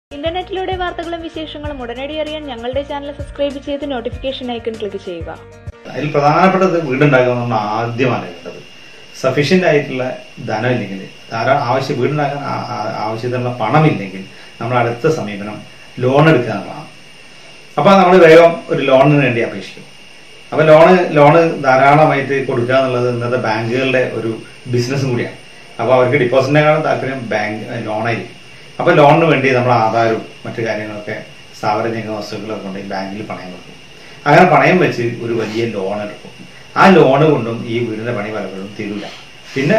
ഇന്റർനെറ്റിലൂടെ വാർത്തകളും വിശേഷങ്ങളും ഉടനടി അറിയാൻ ഞങ്ങളുടെ ചാനൽ സബ്സ്ക്രൈബ് ചെയ്ത് നോട്ടിഫിക്കേഷൻ ഐക്കൺ ക്ലിക്ക് ചെയ്യുക. അതിൽ പ്രധാനപ്പെട്ടത് വീടുണ്ടാക്കുക നമ്മൾ ആദ്യമാണ് വേണ്ടത്. സഫീഷ്യന്റ് ആയിട്ടുള്ള ധനം ഇല്ലെങ്കിൽ, വീടുണ്ടാക്കാൻ ആവശ്യത്തിനുള്ള പണമില്ലെങ്കിൽ നമ്മൾ അടുത്ത സമീപനം ലോൺ എടുക്കുക എന്നുള്ളതാണ്. അപ്പോൾ നമ്മൾ വേഗം ഒരു ലോണിന് വേണ്ടി അപേക്ഷിക്കും. അപ്പോൾ ലോണ് ധാരാളമായിട്ട് കൊടുക്കുക എന്നുള്ളത് ഇന്നത്തെ ബാങ്കുകളുടെ ഒരു ബിസിനസ്സും കൂടിയാണ്. അപ്പോൾ അവർക്ക് ഡിപ്പോസിറ്റിനേക്കാളും താല്പര്യം ലോണായിരിക്കും. അപ്പോൾ ലോണിന് വേണ്ടി നമ്മൾ ആധാരവും മറ്റു കാര്യങ്ങളൊക്കെ സ്ഥാപനജംഗ വസ്തുക്കളൊക്കെ കൊണ്ട് ബാങ്കിൽ പണയം വെക്കും. അങ്ങനെ പണയം വെച്ച് ഒരു വലിയ ലോൺ എടുക്കും. ആ ലോണ് കൊണ്ടും ഈ വീടിന്റെ പണി പലപ്പോഴും തീരില്ല. പിന്നെ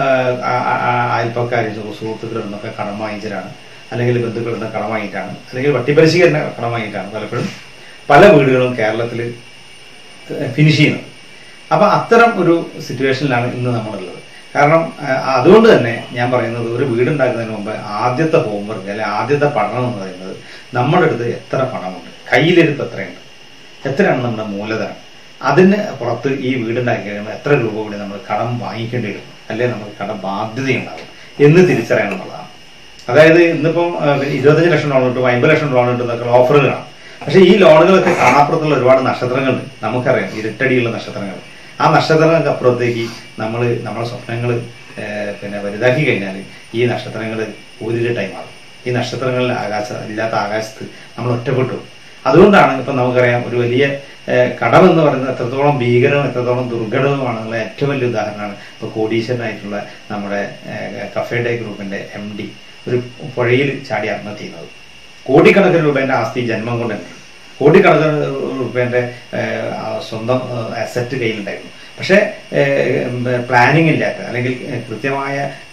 അയൽപ്പക്കാർ സുഹൃത്തുക്കളിൽ നിന്നൊക്കെ കടം വാങ്ങിച്ചിട്ടാണ്, അല്ലെങ്കിൽ ബന്ധുക്കളിൽ നിന്ന് കടം വാങ്ങിയിട്ടാണ്, അല്ലെങ്കിൽ വട്ടിപ്പലിശയ്ക്ക് തന്നെ കടം വാങ്ങിയിട്ടാണ് പലപ്പോഴും പല വീടുകളും കേരളത്തിൽ ഫിനിഷ് ചെയ്യുന്നത്. അപ്പം അത്തരം ഒരു സിറ്റുവേഷനിലാണ് ഇന്ന് നമ്മളുള്ളത്. കാരണം അതുകൊണ്ട് തന്നെ ഞാൻ പറയുന്നത്, ഒരു വീടുണ്ടാക്കുന്നതിന് മുമ്പ് ആദ്യത്തെ ഹോംവർക്ക് അല്ലെങ്കിൽ ആദ്യത്തെ പഠനം എന്ന് പറയുന്നത് നമ്മുടെ അടുത്ത് എത്ര പണമുണ്ട്, കയ്യിലിരുപ്പ് എത്രയുണ്ട്, എത്രയാണ് നമ്മുടെ മൂലധനം, അതിന് പുറത്ത് ഈ വീടുണ്ടാക്കി കഴിയുമ്പോൾ എത്ര രൂപ കൂടി നമ്മൾ കടം വാങ്ങിക്കേണ്ടി വരും, അല്ലെങ്കിൽ നമുക്ക് കടം ബാധ്യതയുണ്ടാകും എന്ന് തിരിച്ചറിയണം എന്നുള്ളതാണ്. അതായത് ഇന്നിപ്പം 25 ലക്ഷം ലോൺ കിട്ടും, 50 ലക്ഷം ലോൺ കിട്ടും എന്നൊക്കെ ഓഫറുകളാണ്. പക്ഷേ ഈ ലോണുകളൊക്കെ കാണാപ്പുറത്തുള്ള ഒരുപാട് നക്ഷത്രങ്ങളുണ്ട്, നമുക്കറിയാം, ഇരുട്ടടിയുള്ള നക്ഷത്രങ്ങൾ. ആ നക്ഷത്രങ്ങൾക്ക് അപ്പുറത്തേക്ക് നമ്മളെ സ്വപ്നങ്ങൾ വലുതാക്കി കഴിഞ്ഞാൽ ഈ നക്ഷത്രങ്ങൾ ഊരിട്ടായി മാറും. ഈ നക്ഷത്രങ്ങളിൽ ഇല്ലാത്ത ആകാശത്ത് നമ്മൾ ഒറ്റപ്പെട്ടു. അതുകൊണ്ടാണ് ഇപ്പം നമുക്കറിയാം, ഒരു വലിയ കടം എന്ന് പറയുന്നത് എത്രത്തോളം ഭീകരവും എത്രത്തോളം ദുർഘടവുമാണെന്നുള്ള ഏറ്റവും വലിയ ഉദാഹരണമാണ് ഇപ്പോൾ കോടീശ്വരനായിട്ടുള്ള നമ്മുടെ കഫേ ഡേ ഗ്രൂപ്പിന്റെ MD ഒരു പുഴയിൽ ചാടി ആത്മഹത്യ ചെയ്യുന്നത്. കോടിക്കണക്കിന് രൂപേന്റെ ആസ്തി ജന്മം കൊണ്ടുണ്ട്, കോടിക്കണക്കിന് രൂപേന്റെ സ്വന്തം അസറ്റ് കയ്യിലുണ്ടായിരുന്നു. പക്ഷെ പ്ലാനിങ് ഇല്ലാത്ത, അല്ലെങ്കിൽ കൃത്യമായ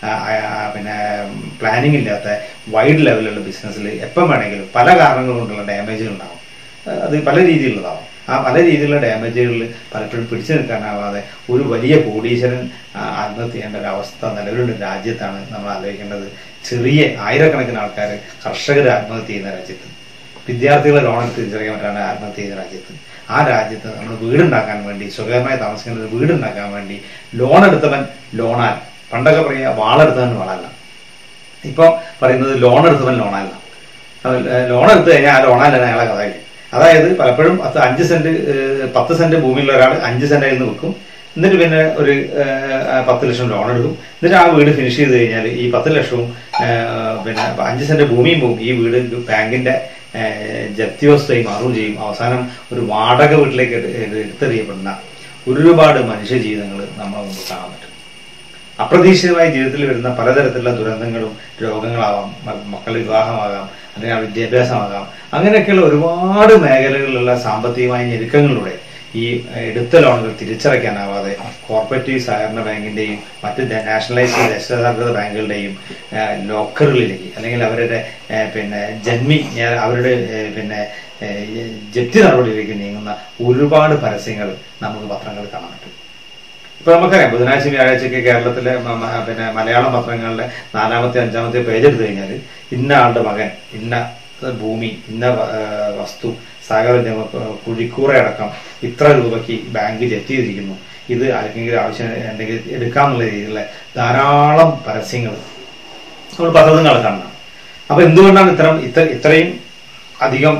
പ്ലാനിങ് ഇല്ലാത്ത വൈഡ് ലെവലുള്ള ബിസിനസ്സിൽ എപ്പം വേണമെങ്കിലും പല കാരണങ്ങൾ കൊണ്ടുള്ള ഡാമേജുകൾ ഉണ്ടാവും. അത് പല രീതിയിലുള്ളതാവും. ആ പല രീതിയിലുള്ള ഡാമേജുകളിൽ പലപ്പോഴും പിടിച്ചു നിൽക്കാനാവാതെ ഒരു വലിയ കോടീശ്വരൻ ആത്മഹത്യ ചെയ്യേണ്ട ഒരു അവസ്ഥ നിലവിലുള്ള രാജ്യത്താണ് നമ്മൾ ആലോചിക്കേണ്ടത്. ചെറിയ ആയിരക്കണക്കിന് ആൾക്കാർ, കർഷകർ ആത്മഹത്യ ചെയ്യുന്ന രാജ്യത്ത്, വിദ്യാർത്ഥികളെ ലോൺ തിരിച്ചറിയാൻ പറ്റാണ്ട് ആത്മഹത്യ ചെയ്യുന്ന രാജ്യത്ത്, ആ രാജ്യത്ത് നമ്മൾ വീടുണ്ടാക്കാൻ വേണ്ടി, സ്വകാര്യമായി താമസിക്കുന്ന ഒരു വീടുണ്ടാക്കാൻ വേണ്ടി ലോൺ എടുത്തവൻ ലോണാൽ, പണ്ടൊക്കെ പറയുക വാളെടുത്തവൻ വാളല്ല, ഇപ്പം പറയുന്നത് ലോൺ എടുത്തവൻ ലോണല്ല. ലോൺ എടുത്തു കഴിഞ്ഞാൽ ആ ലോണല്ല അയാളെ കഥയില്ല. അതായത് പലപ്പോഴും 5 സെന്റ് 10 സെന്റ് ഭൂമിയുള്ള ഒരാൾ 5 സെന്റിൽ നിന്ന് വെക്കും, എന്നിട്ട് പിന്നെ ഒരു 10 ലക്ഷം ലോൺ എടുക്കും. എന്നിട്ട് ആ വീട് ഫിനിഷ് ചെയ്ത് കഴിഞ്ഞാൽ ഈ 10 ലക്ഷവും 5 സെന്റ് ഭൂമിയും പോകും. ഈ വീട് ബാങ്കിന്റെ ജപ്തി വസ്തുവായി മാറുകയും ചെയ്യും. അവസാനം ഒരു വാടക വീട്ടിലേക്ക് എടുത്തെറിയപ്പെടുന്ന ഒരുപാട് മനുഷ്യ ജീവിതങ്ങൾ നമ്മളെ മുമ്പ് കാണാൻ പറ്റും. അപ്രതീക്ഷിതമായി ജീവിതത്തിൽ വരുന്ന പലതരത്തിലുള്ള ദുരന്തങ്ങളും രോഗങ്ങളാവാം, മക്കളുടെ വിവാഹമാകാം, അല്ലെങ്കിൽ വിദ്യാഭ്യാസമാകാം, അങ്ങനെയൊക്കെയുള്ള ഒരുപാട് മേഖലകളിലുള്ള സാമ്പത്തികമായ ഞെരുക്കങ്ങളിലൂടെ ഈ എടുത്ത ലോണുകൾ തിരിച്ചടയ്ക്കാനാവാതെ കോർപ്പറേറ്റീവ് സഹകരണ ബാങ്കിന്റെയും മറ്റ് നാഷണലൈസ്ഡ് ദേശസാൽകൃത ബാങ്കുകളുടെയും ലോക്കറുകളിലേക്ക്, അല്ലെങ്കിൽ അവരുടെ അവരുടെ ജപ്തി നടപടിയിലേക്ക് നീങ്ങുന്ന ഒരുപാട് പരസ്യങ്ങൾ നമുക്ക് പത്രങ്ങളിൽ കാണാൻ പറ്റും. ഇപ്പൊ നമുക്കറിയാം, ബുധനാഴ്ച വ്യാഴാഴ്ചയൊക്കെ കേരളത്തിലെ മലയാളം പത്രങ്ങളുടെ 4-ാമത്തെ 5-ാമത്തെ പേജ് എടുത്തു കഴിഞ്ഞാൽ ഇന്ന ആളുടെ മകൻ, ഇന്ന ഭൂമി, ഇന്ന വസ്തു, സഹകരണ കുഴിക്കൂറയടക്കം ഇത്ര രൂപയ്ക്ക് ബാങ്ക് ജപ്തി ചെയ്തിരിക്കുന്നു, ഇത് ആർക്കെങ്കിലും ആവശ്യം ഉണ്ടെങ്കിൽ എടുക്കാമെന്നുള്ള രീതിയിലുള്ള ധാരാളം പരസ്യങ്ങൾ നമ്മൾ പത്രങ്ങൾ കാണണം. അപ്പൊ എന്തുകൊണ്ടാണ് ഇത്രയും അധികം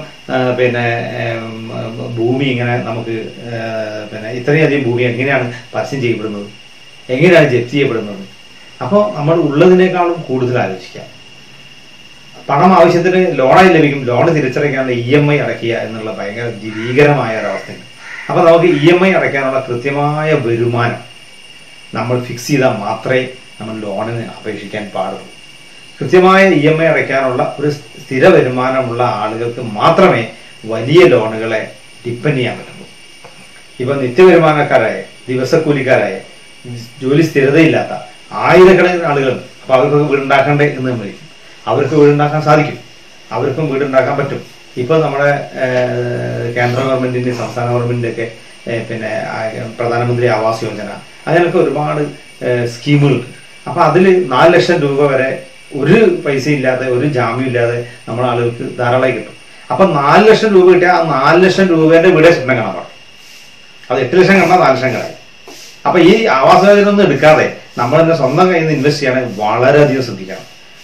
ഭൂമി ഇങ്ങനെ നമുക്ക് ഇത്രയും അധികം ഭൂമി എങ്ങനെയാണ് പരസ്യം ചെയ്യപ്പെടുന്നത്, എങ്ങനെയാണ് ജപ്തി ചെയ്യപ്പെടുന്നത്? അപ്പോൾ നമ്മൾ ഉള്ളതിനേക്കാളും കൂടുതൽ ആലോചിക്കാം. പണം ആവശ്യത്തിന് ലോണായി ലഭിക്കും, ലോൺ തിരിച്ചടയ്ക്കാനുള്ള EMI അടയ്ക്കുക എന്നുള്ള ഭയങ്കര ഭീകരമായ ഒരവസ്ഥയുണ്ട്. അപ്പൊ നമുക്ക് EMI അടയ്ക്കാനുള്ള കൃത്യമായ വരുമാനം നമ്മൾ ഫിക്സ് ചെയ്താൽ മാത്രമേ നമ്മൾ ലോണിന് അപേക്ഷിക്കാൻ പാടുള്ളൂ. കൃത്യമായ EMI അടയ്ക്കാനുള്ള ഒരു സ്ഥിര വരുമാനമുള്ള ആളുകൾക്ക് മാത്രമേ വലിയ ലോണുകളെ ഡിപ്പെൻഡ് ചെയ്യാൻ പറ്റുള്ളൂ. ഇപ്പൊ നിത്യവരുമാനക്കാരായ, ദിവസക്കൂലിക്കാരായ, ജോലി സ്ഥിരതയില്ലാത്ത ആയിരക്കണക്കിന് ആളുകൾ, അപ്പൊ അവർക്ക് വീടുണ്ടാക്കണ്ടേ എന്ന് നമ്മൾ വിളിക്കും. അവർക്ക് വീടുണ്ടാക്കാൻ സാധിക്കും, അവർക്കും വീടുണ്ടാക്കാൻ പറ്റും. ഇപ്പൊ നമ്മുടെ കേന്ദ്ര ഗവൺമെന്റിന്റെ, സംസ്ഥാന ഗവൺമെന്റിന്റെ ഒക്കെ പ്രധാനമന്ത്രി ആവാസ് യോജന, അങ്ങനെയൊക്കെ ഒരുപാട് സ്കീമുകളുണ്ട്. അപ്പൊ അതിൽ 4 ലക്ഷം രൂപ വരെ ഒരു പൈസ ഇല്ലാതെ, ഒരു ജാമ്യം ഇല്ലാതെ നമ്മുടെ ആളുകൾക്ക് ധാരാളമായി കിട്ടും. അപ്പൊ 4 ലക്ഷം രൂപ കിട്ടിയാൽ ആ 4 ലക്ഷം രൂപേന്റെ വീടെ സ്വപ്നം കാണാൻ പാടും. അത് 8 ലക്ഷം കണ്ടാൽ 4 ലക്ഷം കളായി. അപ്പൊ ഈ ആവാസ യോജന ഒന്നും എടുക്കാതെ നമ്മൾ തന്നെ സ്വന്തം കയ്യിൽ നിന്ന് ഇൻവെസ്റ്റ് ചെയ്യണമെങ്കിൽ വളരെയധികം ശ്രദ്ധിക്കണം.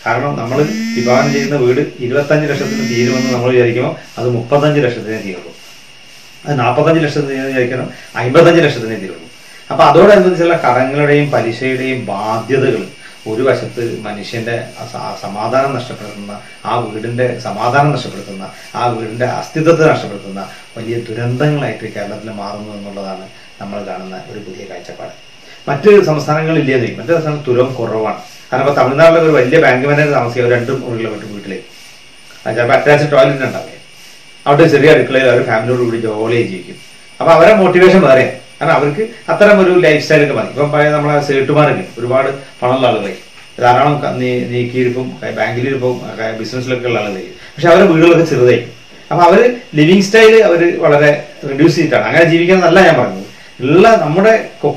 കാരണം നമ്മൾ വിഭാവനം ചെയ്യുന്ന വീട് 25 ലക്ഷത്തിന് തീരുമെന്ന് നമ്മൾ വിചാരിക്കുമ്പോൾ അത് 35 ലക്ഷത്തിനെ തീരുള്ളൂ. അത് 45 ലക്ഷത്തിന് വിചാരിക്കണം 55 ലക്ഷത്തിനെ തീരുള്ളൂ. അപ്പൊ അതോടനുബന്ധിച്ചുള്ള കടങ്ങളുടെയും പലിശയുടെയും ബാധ്യതകൾ ഒരു വശത്ത് മനുഷ്യന്റെ സമാധാനം നഷ്ടപ്പെടുത്തുന്ന, ആ വീടിന്റെ സമാധാനം നഷ്ടപ്പെടുത്തുന്ന, ആ വീടിന്റെ അസ്തിത്വത്തെ നഷ്ടപ്പെടുത്തുന്ന വലിയ ദുരന്തങ്ങളായിട്ട് കേരളത്തിൽ മാറുന്നു എന്നുള്ളതാണ് നമ്മൾ കാണുന്ന ഒരു പുതിയ കാഴ്ചപ്പാട്. മറ്റ് സംസ്ഥാനങ്ങളില്ലേ, മറ്റു സംസ്ഥാനം തുലം കുറവാണ്. കാരണം ഇപ്പൊ തമിഴ്നാട്ടിലെ ഒരു വലിയ ബാങ്ക് മാനേജർ താമസിക്കുക 2 മുറിയുള്ള വീട്ടിലേക്ക്, ചിലപ്പോൾ അറ്റാച്ച് ടോയ്ലറ്റ് ഉണ്ടാവില്ല, അവിടെ ചെറിയ അടുക്കളയിൽ അവർ ഫാമിലിയോട് കൂടി ജോലിയായി ജീവിക്കും. അപ്പൊ അവരെ മോട്ടിവേഷൻ വേറെയാണ്. കാരണം അവർക്ക് അത്തരം ഒരു ലൈഫ് സ്റ്റൈലൊക്കെ മതി. ഇപ്പം പഴയ നമ്മളെ സേട്ടുമാരൊക്കെ ഒരുപാട് പണമുള്ള ആളുകളെ ധാരാളം നീക്കിയിരിപ്പും ബാങ്കിലിരിപ്പും ബിസിനസ്സിലൊക്കെ ഉള്ള ആളുകളായിരിക്കും. പക്ഷെ അവരുടെ വീടുകളൊക്കെ ചെറുതായിരിക്കും. അപ്പൊ അവര് ലിവിങ് സ്റ്റൈൽ അവർ വളരെ റെഡ്യൂസ് ചെയ്തിട്ടാണ്. അങ്ങനെ ജീവിക്കാന്നല്ല ഞാൻ പറഞ്ഞത്. ഉള്ള നമ്മുടെ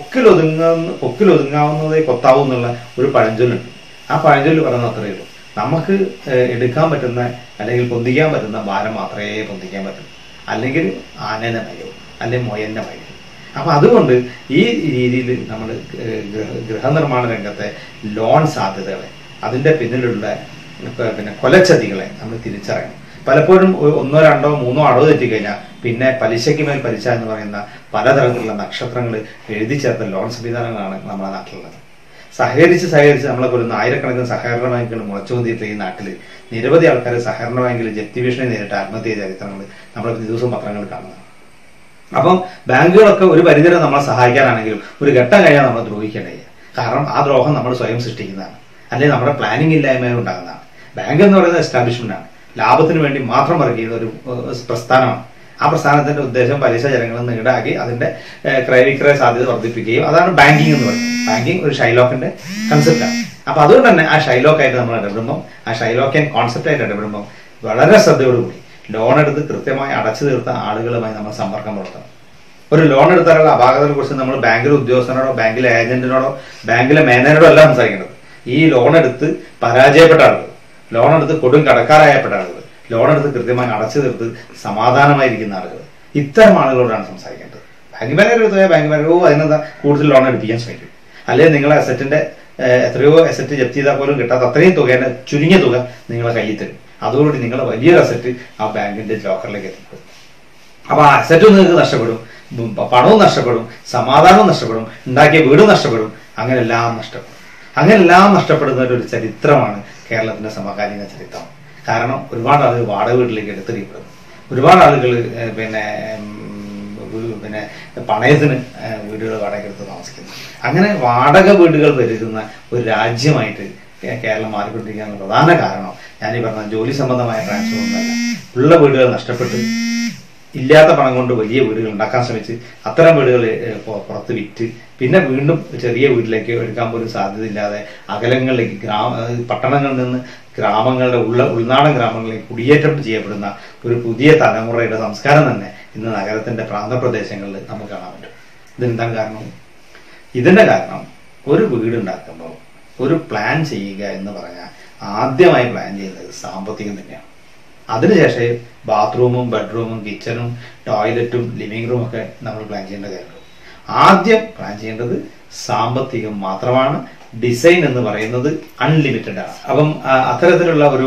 കൊക്കിലൊതുങ്ങാവുന്നതേ കൊത്താവൂ എന്നുള്ള ഒരു പഴഞ്ചൊല്ലുണ്ട്. ആ പഴഞ്ചൊല്ല് പറയുന്നത് അത്രയേ ഉള്ളൂ. നമുക്ക് എടുക്കാൻ പറ്റുന്ന അല്ലെങ്കിൽ പൊന്തിക്കാൻ പറ്റുന്ന ഭാരം മാത്രമേ പൊന്തിക്കാൻ പറ്റൂ. അല്ലെങ്കിൽ ആനേനെ മയോ അല്ലെങ്കിൽ മൊയന്റെ മയോ. അപ്പൊ അതുകൊണ്ട് ഈ രീതിയിൽ നമ്മൾ ഗൃഹനിർമ്മാണ രംഗത്തെ ലോൺ സാധ്യതകളെ, അതിന്റെ പിന്നിലുള്ള കൊലച്ചതികളെ നമ്മൾ തിരിച്ചറിയണം. പലപ്പോഴും 1, 2, 3 അടവ് തെറ്റിക്കഴിഞ്ഞാൽ പിന്നെ പലിശയ്ക്ക് മേൽ പലിശ എന്ന് പറയുന്ന പലതരത്തിലുള്ള നക്ഷത്രങ്ങൾ എഴുതി ചേർത്ത ലോൺ സംവിധാനങ്ങളാണ് നമ്മുടെ നാട്ടിലുള്ളത്. സഹകരിച്ച് നമ്മളെ കൊല്ലുന്ന ആയിരക്കണക്കിന് സഹകരണ ബാങ്കുകൾ മുളച്ചുകൊണ്ടിട്ട് ഈ നാട്ടിൽ നിരവധി ആൾക്കാർ സഹകരണ ബാങ്കിൽ ജപ്തി ഭീഷണി നേരിട്ട് ആത്മഹത്യ ചെയ്ത ചരിത്രങ്ങൾ നമ്മൾ ദിവസവും പത്രങ്ങൾ കാണുന്നതാണ്. അപ്പം ബാങ്കുകളൊക്കെ ഒരു പരിധിവരെ നമ്മളെ സഹായിക്കാനാണെങ്കിലും ഒരു ഘട്ടം കഴിഞ്ഞാൽ നമ്മളെ ദ്രോഹിക്കേണ്ടത്. കാരണം ആ ദ്രോഹം നമ്മൾ സ്വയം സൃഷ്ടിക്കുന്നതാണ്, അല്ലെങ്കിൽ നമ്മുടെ പ്ലാനിങ് ഇല്ലായ്മ ഉണ്ടാകുന്നതാണ്. ബാങ്ക് എന്ന് പറയുന്നത് എസ്റ്റാബ്ലിഷ്മെന്റ് ആണ്, ലാഭത്തിന് വേണ്ടി മാത്രം വർക്ക് ചെയ്യുന്ന ഒരു പ്രസ്ഥാനമാണ്. ആ പ്രസ്ഥാനത്തിന്റെ ഉദ്ദേശം പലിശ ജനങ്ങളിൽ നിന്ന് ഈടാക്കി അതിന്റെ ക്രയവിക്രയ സാധ്യത വർദ്ധിപ്പിക്കുകയും, അതാണ് ബാങ്കിങ് എന്ന് പറയുന്നത്. ബാങ്കിങ് ഒരു ഷൈലോക്കിന്റെ കൺസെപ്റ്റാണ്. അപ്പൊ അതുകൊണ്ട് തന്നെ ആ ഷൈലോക്കായിട്ട് നമ്മൾ ഇടപെടുമ്പോൾ, ആ ഷൈലോക്കിയൻ കോൺസെപ്റ്റായിട്ട് ഇടപെടുമ്പോൾ വളരെ ശ്രദ്ധയോടുകൂടി ലോൺ എടുത്ത് കൃത്യമായി അടച്ചു തീർത്ത ആളുകളുമായി നമ്മൾ സമ്പർക്കം പുലർത്തണം. ഒരു ലോൺ എടുത്താലുള്ള അപാകതയെ കുറിച്ച് നമ്മൾ ബാങ്കിലെ ഉദ്യോഗസ്ഥനോടോ ബാങ്കിലെ ഏജന്റിനോടോ ബാങ്കിലെ മാനേജറോടോ അല്ല സംസാരിക്കേണ്ടത്. ഈ ലോൺ എടുത്ത് പരാജയപ്പെട്ട ആളുകൾ, ലോൺ എടുത്ത് കൊടും കടക്കാരായപ്പെട്ട ആളുകൾ, ലോൺ എടുത്ത് കൃത്യമായി അടച്ചു തീർത്ത് സമാധാനമായിരിക്കുന്ന ആളുകൾ, ഇത്തരം ആളുകളോടാണ് സംസാരിക്കേണ്ടത്. ബാങ്ക് മാനേജർ എടുത്താൽ ബാങ്ക് മാനേജറോ അതിനെന്താ കൂടുതൽ ലോൺ എടുപ്പിക്കാൻ ശ്രമിക്കും. അല്ലെങ്കിൽ നിങ്ങളെ അസറ്റിന്റെ എത്രയോ അസറ്റ് ജപ്തി ചെയ്താൽ പോലും കിട്ടാത്ത അത്രയും തുകയുടെ ചുരുങ്ങിയ തുക നിങ്ങളെ കയ്യിൽ തരും. അതോടുകൂടി നിങ്ങളുടെ വലിയൊരു അസറ്റ് ആ ബാങ്കിന്റെ ലോക്കറിലേക്ക് എത്തിപ്പെടും. അപ്പൊ ആ അസറ്റും നിങ്ങൾക്ക് നഷ്ടപ്പെടും, പണവും നഷ്ടപ്പെടും, സമാധാനവും നഷ്ടപ്പെടും, ഉണ്ടാക്കിയ വീടും നഷ്ടപ്പെടും, അങ്ങനെ എല്ലാം നഷ്ടപ്പെടുന്ന ഒരു ചരിത്രമാണ് കേരളത്തിന്റെ സമകാലീന ചരിത്രം. കാരണം ഒരുപാട് ആളുകൾ വാടക വീട്ടിലേക്ക് എടുത്തെറിയപ്പെടുന്നു, ഒരുപാട് ആളുകൾ പിന്നെ പണയത്തിന് വീടുകൾ വാടകയ്ക്കെടുത്ത് താമസിക്കുന്നു. അങ്ങനെ വാടക വീടുകൾ വരുന്ന ഒരു രാജ്യമായിട്ട് കേരളം മാറിക്കൊണ്ടിരിക്കുന്ന പ്രധാന കാരണം ഞാനീ പറഞ്ഞ ജോലി സംബന്ധമായ ട്രാൻസ്ഫർ ഒന്നല്ല. ഉള്ള വീടുകൾ നഷ്ടപ്പെട്ട് ഇല്ലാത്ത പണം കൊണ്ട് വലിയ വീടുകൾ ഉണ്ടാക്കാൻ ശ്രമിച്ച് അത്തരം വീടുകൾ പുറത്ത് വിറ്റ് പിന്നെ വീണ്ടും ചെറിയ വീട്ടിലേക്ക് എടുക്കാൻ പോലും സാധ്യതയില്ലാതെ അകലങ്ങളിലേക്ക് പട്ടണങ്ങളിൽ നിന്ന് ഗ്രാമങ്ങളുടെ ഉൾനാടൻ ഗ്രാമങ്ങളിലേക്ക് കുടിയേറ്റം ചെയ്യപ്പെടുന്ന ഒരു പുതിയ തലമുറയുടെ സംസ്കാരം തന്നെ ഇന്ന് നഗരത്തിന്റെ പ്രാന്തപ്രദേശങ്ങളിൽ നമുക്ക് കാണാൻ പറ്റും. ഇതെന്താണ് കാരണം? ഇതിന്റെ കാരണം ഒരു വീടുണ്ടാക്കുമ്പോൾ ഒരു പ്ലാൻ ചെയ്യുക എന്ന് പറഞ്ഞാൽ ആദ്യമായി പ്ലാൻ ചെയ്യുന്നത് സാമ്പത്തികം തന്നെയാണ്. അതിനുശേഷം ബാത്റൂമും ബെഡ്റൂമും കിച്ചണും ടോയ്ലറ്റും ലിവിംഗ് റൂമും ഒക്കെ നമ്മൾ പ്ലാൻ ചെയ്യേണ്ട കാര്യമുള്ളൂ. ആദ്യം പ്ലാൻ ചെയ്യേണ്ടത് സാമ്പത്തികം മാത്രമാണ്. ഡിസൈൻ എന്ന് പറയുന്നത് അൺലിമിറ്റഡ് ആണ്. അപ്പം അത്തരത്തിലുള്ള ഒരു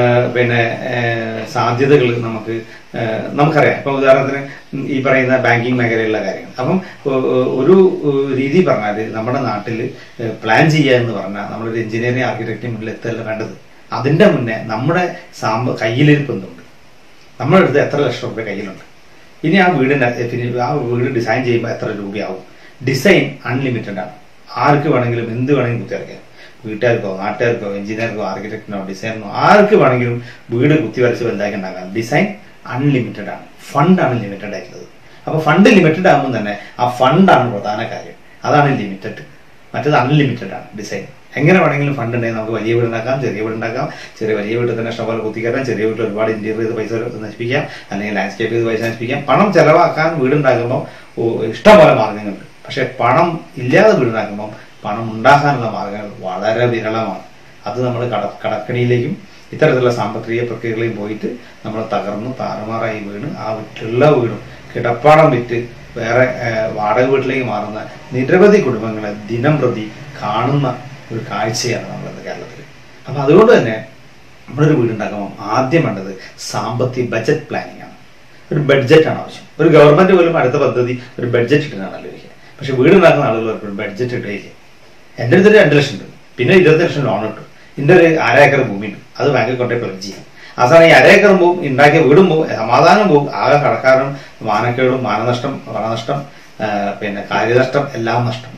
സാധ്യതകൾ നമുക്കറിയാം. ഇപ്പൊ ഉദാഹരണത്തിന് ഈ പറയുന്ന ബാങ്കിങ് മേഖലയിലുള്ള കാര്യങ്ങൾ. അപ്പം ഒരു രീതി പറഞ്ഞാൽ നമ്മുടെ നാട്ടിൽ പ്ലാൻ ചെയ്യുക എന്ന് പറഞ്ഞാൽ നമ്മളൊരു എഞ്ചിനീയറിംഗ് ആർക്കിടെക്റ്റിന് മുന്നിൽ എത്തല്ല വേണ്ടത്. അതിന്റെ മുന്നേ നമ്മുടെ കയ്യിലിരിപ്പ് എന്തുണ്ട്, നമ്മുടെ അടുത്ത് എത്ര ലക്ഷം രൂപ കയ്യിലുണ്ട്, ഇനി ആ വീട് ഡിസൈൻ ചെയ്യുമ്പോൾ എത്ര രൂപയാവും. ഡിസൈൻ അൺലിമിറ്റഡ് ആണ്. ആർക്ക് വേണമെങ്കിലും എന്ത് വേണമെങ്കിലും കുത്തിവരയ്ക്കാം. വീട്ടുകാർക്കോ നാട്ടുകാർക്കോ എഞ്ചിനീയർക്കോ ആർക്കിടെക്റ്റിനോ ഡിസൈനറോ ആർക്ക് വേണമെങ്കിലും വീട് കുത്തിവരച്ച് വലുതാക്കി ഉണ്ടാക്കാം. ഡിസൈൻ അൺലിമിറ്റഡ് ആണ്. ഫണ്ടാണ് ലിമിറ്റഡ് ആയിട്ടുള്ളത്. അപ്പൊ ഫണ്ട് ലിമിറ്റഡ് ആകുമ്പോൾ തന്നെ ആ ഫണ്ടാണ് പ്രധാന കാര്യം. അതാണ് ലിമിറ്റഡ്. മറ്റേത് അൺലിമിറ്റഡ് ആണ് ഡിസൈൻ. എങ്ങനെ വേണമെങ്കിലും ഫണ്ട് ഉണ്ടെങ്കിൽ നമുക്ക് വലിയ വീടുണ്ടാക്കാം, ചെറിയ വീടുണ്ടാക്കാം. വലിയ വീട്ടിൽ തന്നെ ഇഷ്ടംപോലെ കുത്തിക്കയറാം. ചെറിയ വീട്ടിൽ ഒരുപാട് ഇന്റീരിയർ ചെയ്ത് പൈസ നശിപ്പിക്കാം, അല്ലെങ്കിൽ ലാൻഡ്സ്കേപ്പ് ചെയ്ത് പൈസ നശിപ്പിക്കാം. പണം ചെലവാക്കാൻ വീടുണ്ടാക്കുമ്പോൾ ഇഷ്ടംപോലെ മാർഗങ്ങളുണ്ട്. പക്ഷെ പണം ഇല്ലാതെ വീടുണ്ടാക്കുമ്പോൾ പണം ഉണ്ടാക്കാനുള്ള മാർഗങ്ങൾ വളരെ വിരളമാണ്. അത് നമ്മൾ കടക്കണിയിലേക്കും ഇത്തരത്തിലുള്ള സാമ്പത്തിക പ്രക്രിയകളിലും പോയിട്ട് നമ്മൾ തകർന്നു താറുമാറായി വീണ് ആ വീട്ടിലുള്ള വീടും കിടപ്പാടം വിറ്റ് വേറെ വാടക വീട്ടിലേക്ക് മാറുന്ന നിരവധി കുടുംബങ്ങളെ ദിനം പ്രതി കാണുന്ന ഒരു കാഴ്ചയാണ് നമ്മളിന്ന് കേരളത്തിൽ. അപ്പൊ അതുകൊണ്ട് തന്നെ നമ്മളൊരു വീടുണ്ടാക്കുമ്പോൾ ആദ്യം വേണ്ടത് സാമ്പത്തിക ബജറ്റ് പ്ലാനിങ് ആണ്. ഒരു ബഡ്ജറ്റാണ് ആവശ്യം. ഒരു ഗവൺമെന്റ് പോലും അടുത്ത പദ്ധതി ഒരു ബഡ്ജറ്റ് ഇട്ടാണല്ലോ ഇരിക്കുക. പക്ഷെ വീടുണ്ടാക്കുന്ന ആളുകൾ ഒരു ബഡ്ജറ്റ് ഇട്ടില്ല. എൻ്റെ അടുത്തൊരു 2 ലക്ഷം ഉണ്ട്, പിന്നെ 20 ലക്ഷം ലോൺ കിട്ടും. എൻ്റെ ഒരു 1/2 ഏക്കർ ഭൂമി ഉണ്ട്, അത് ബാങ്കിൽ കൊണ്ടുപോയി പ്ലഗ് ചെയ്യാം. അവസാനം ഈ 1/2 ഏക്കറും പോവും, ഉണ്ടാക്കിയ വീടും പോവും, സമാധാനം പോവും, ആകെ കടക്കാരനും മാനക്കേടും മാനനഷ്ടം വളനഷ്ടം പിന്നെ കാര്യനഷ്ടം എല്ലാം നഷ്ടം,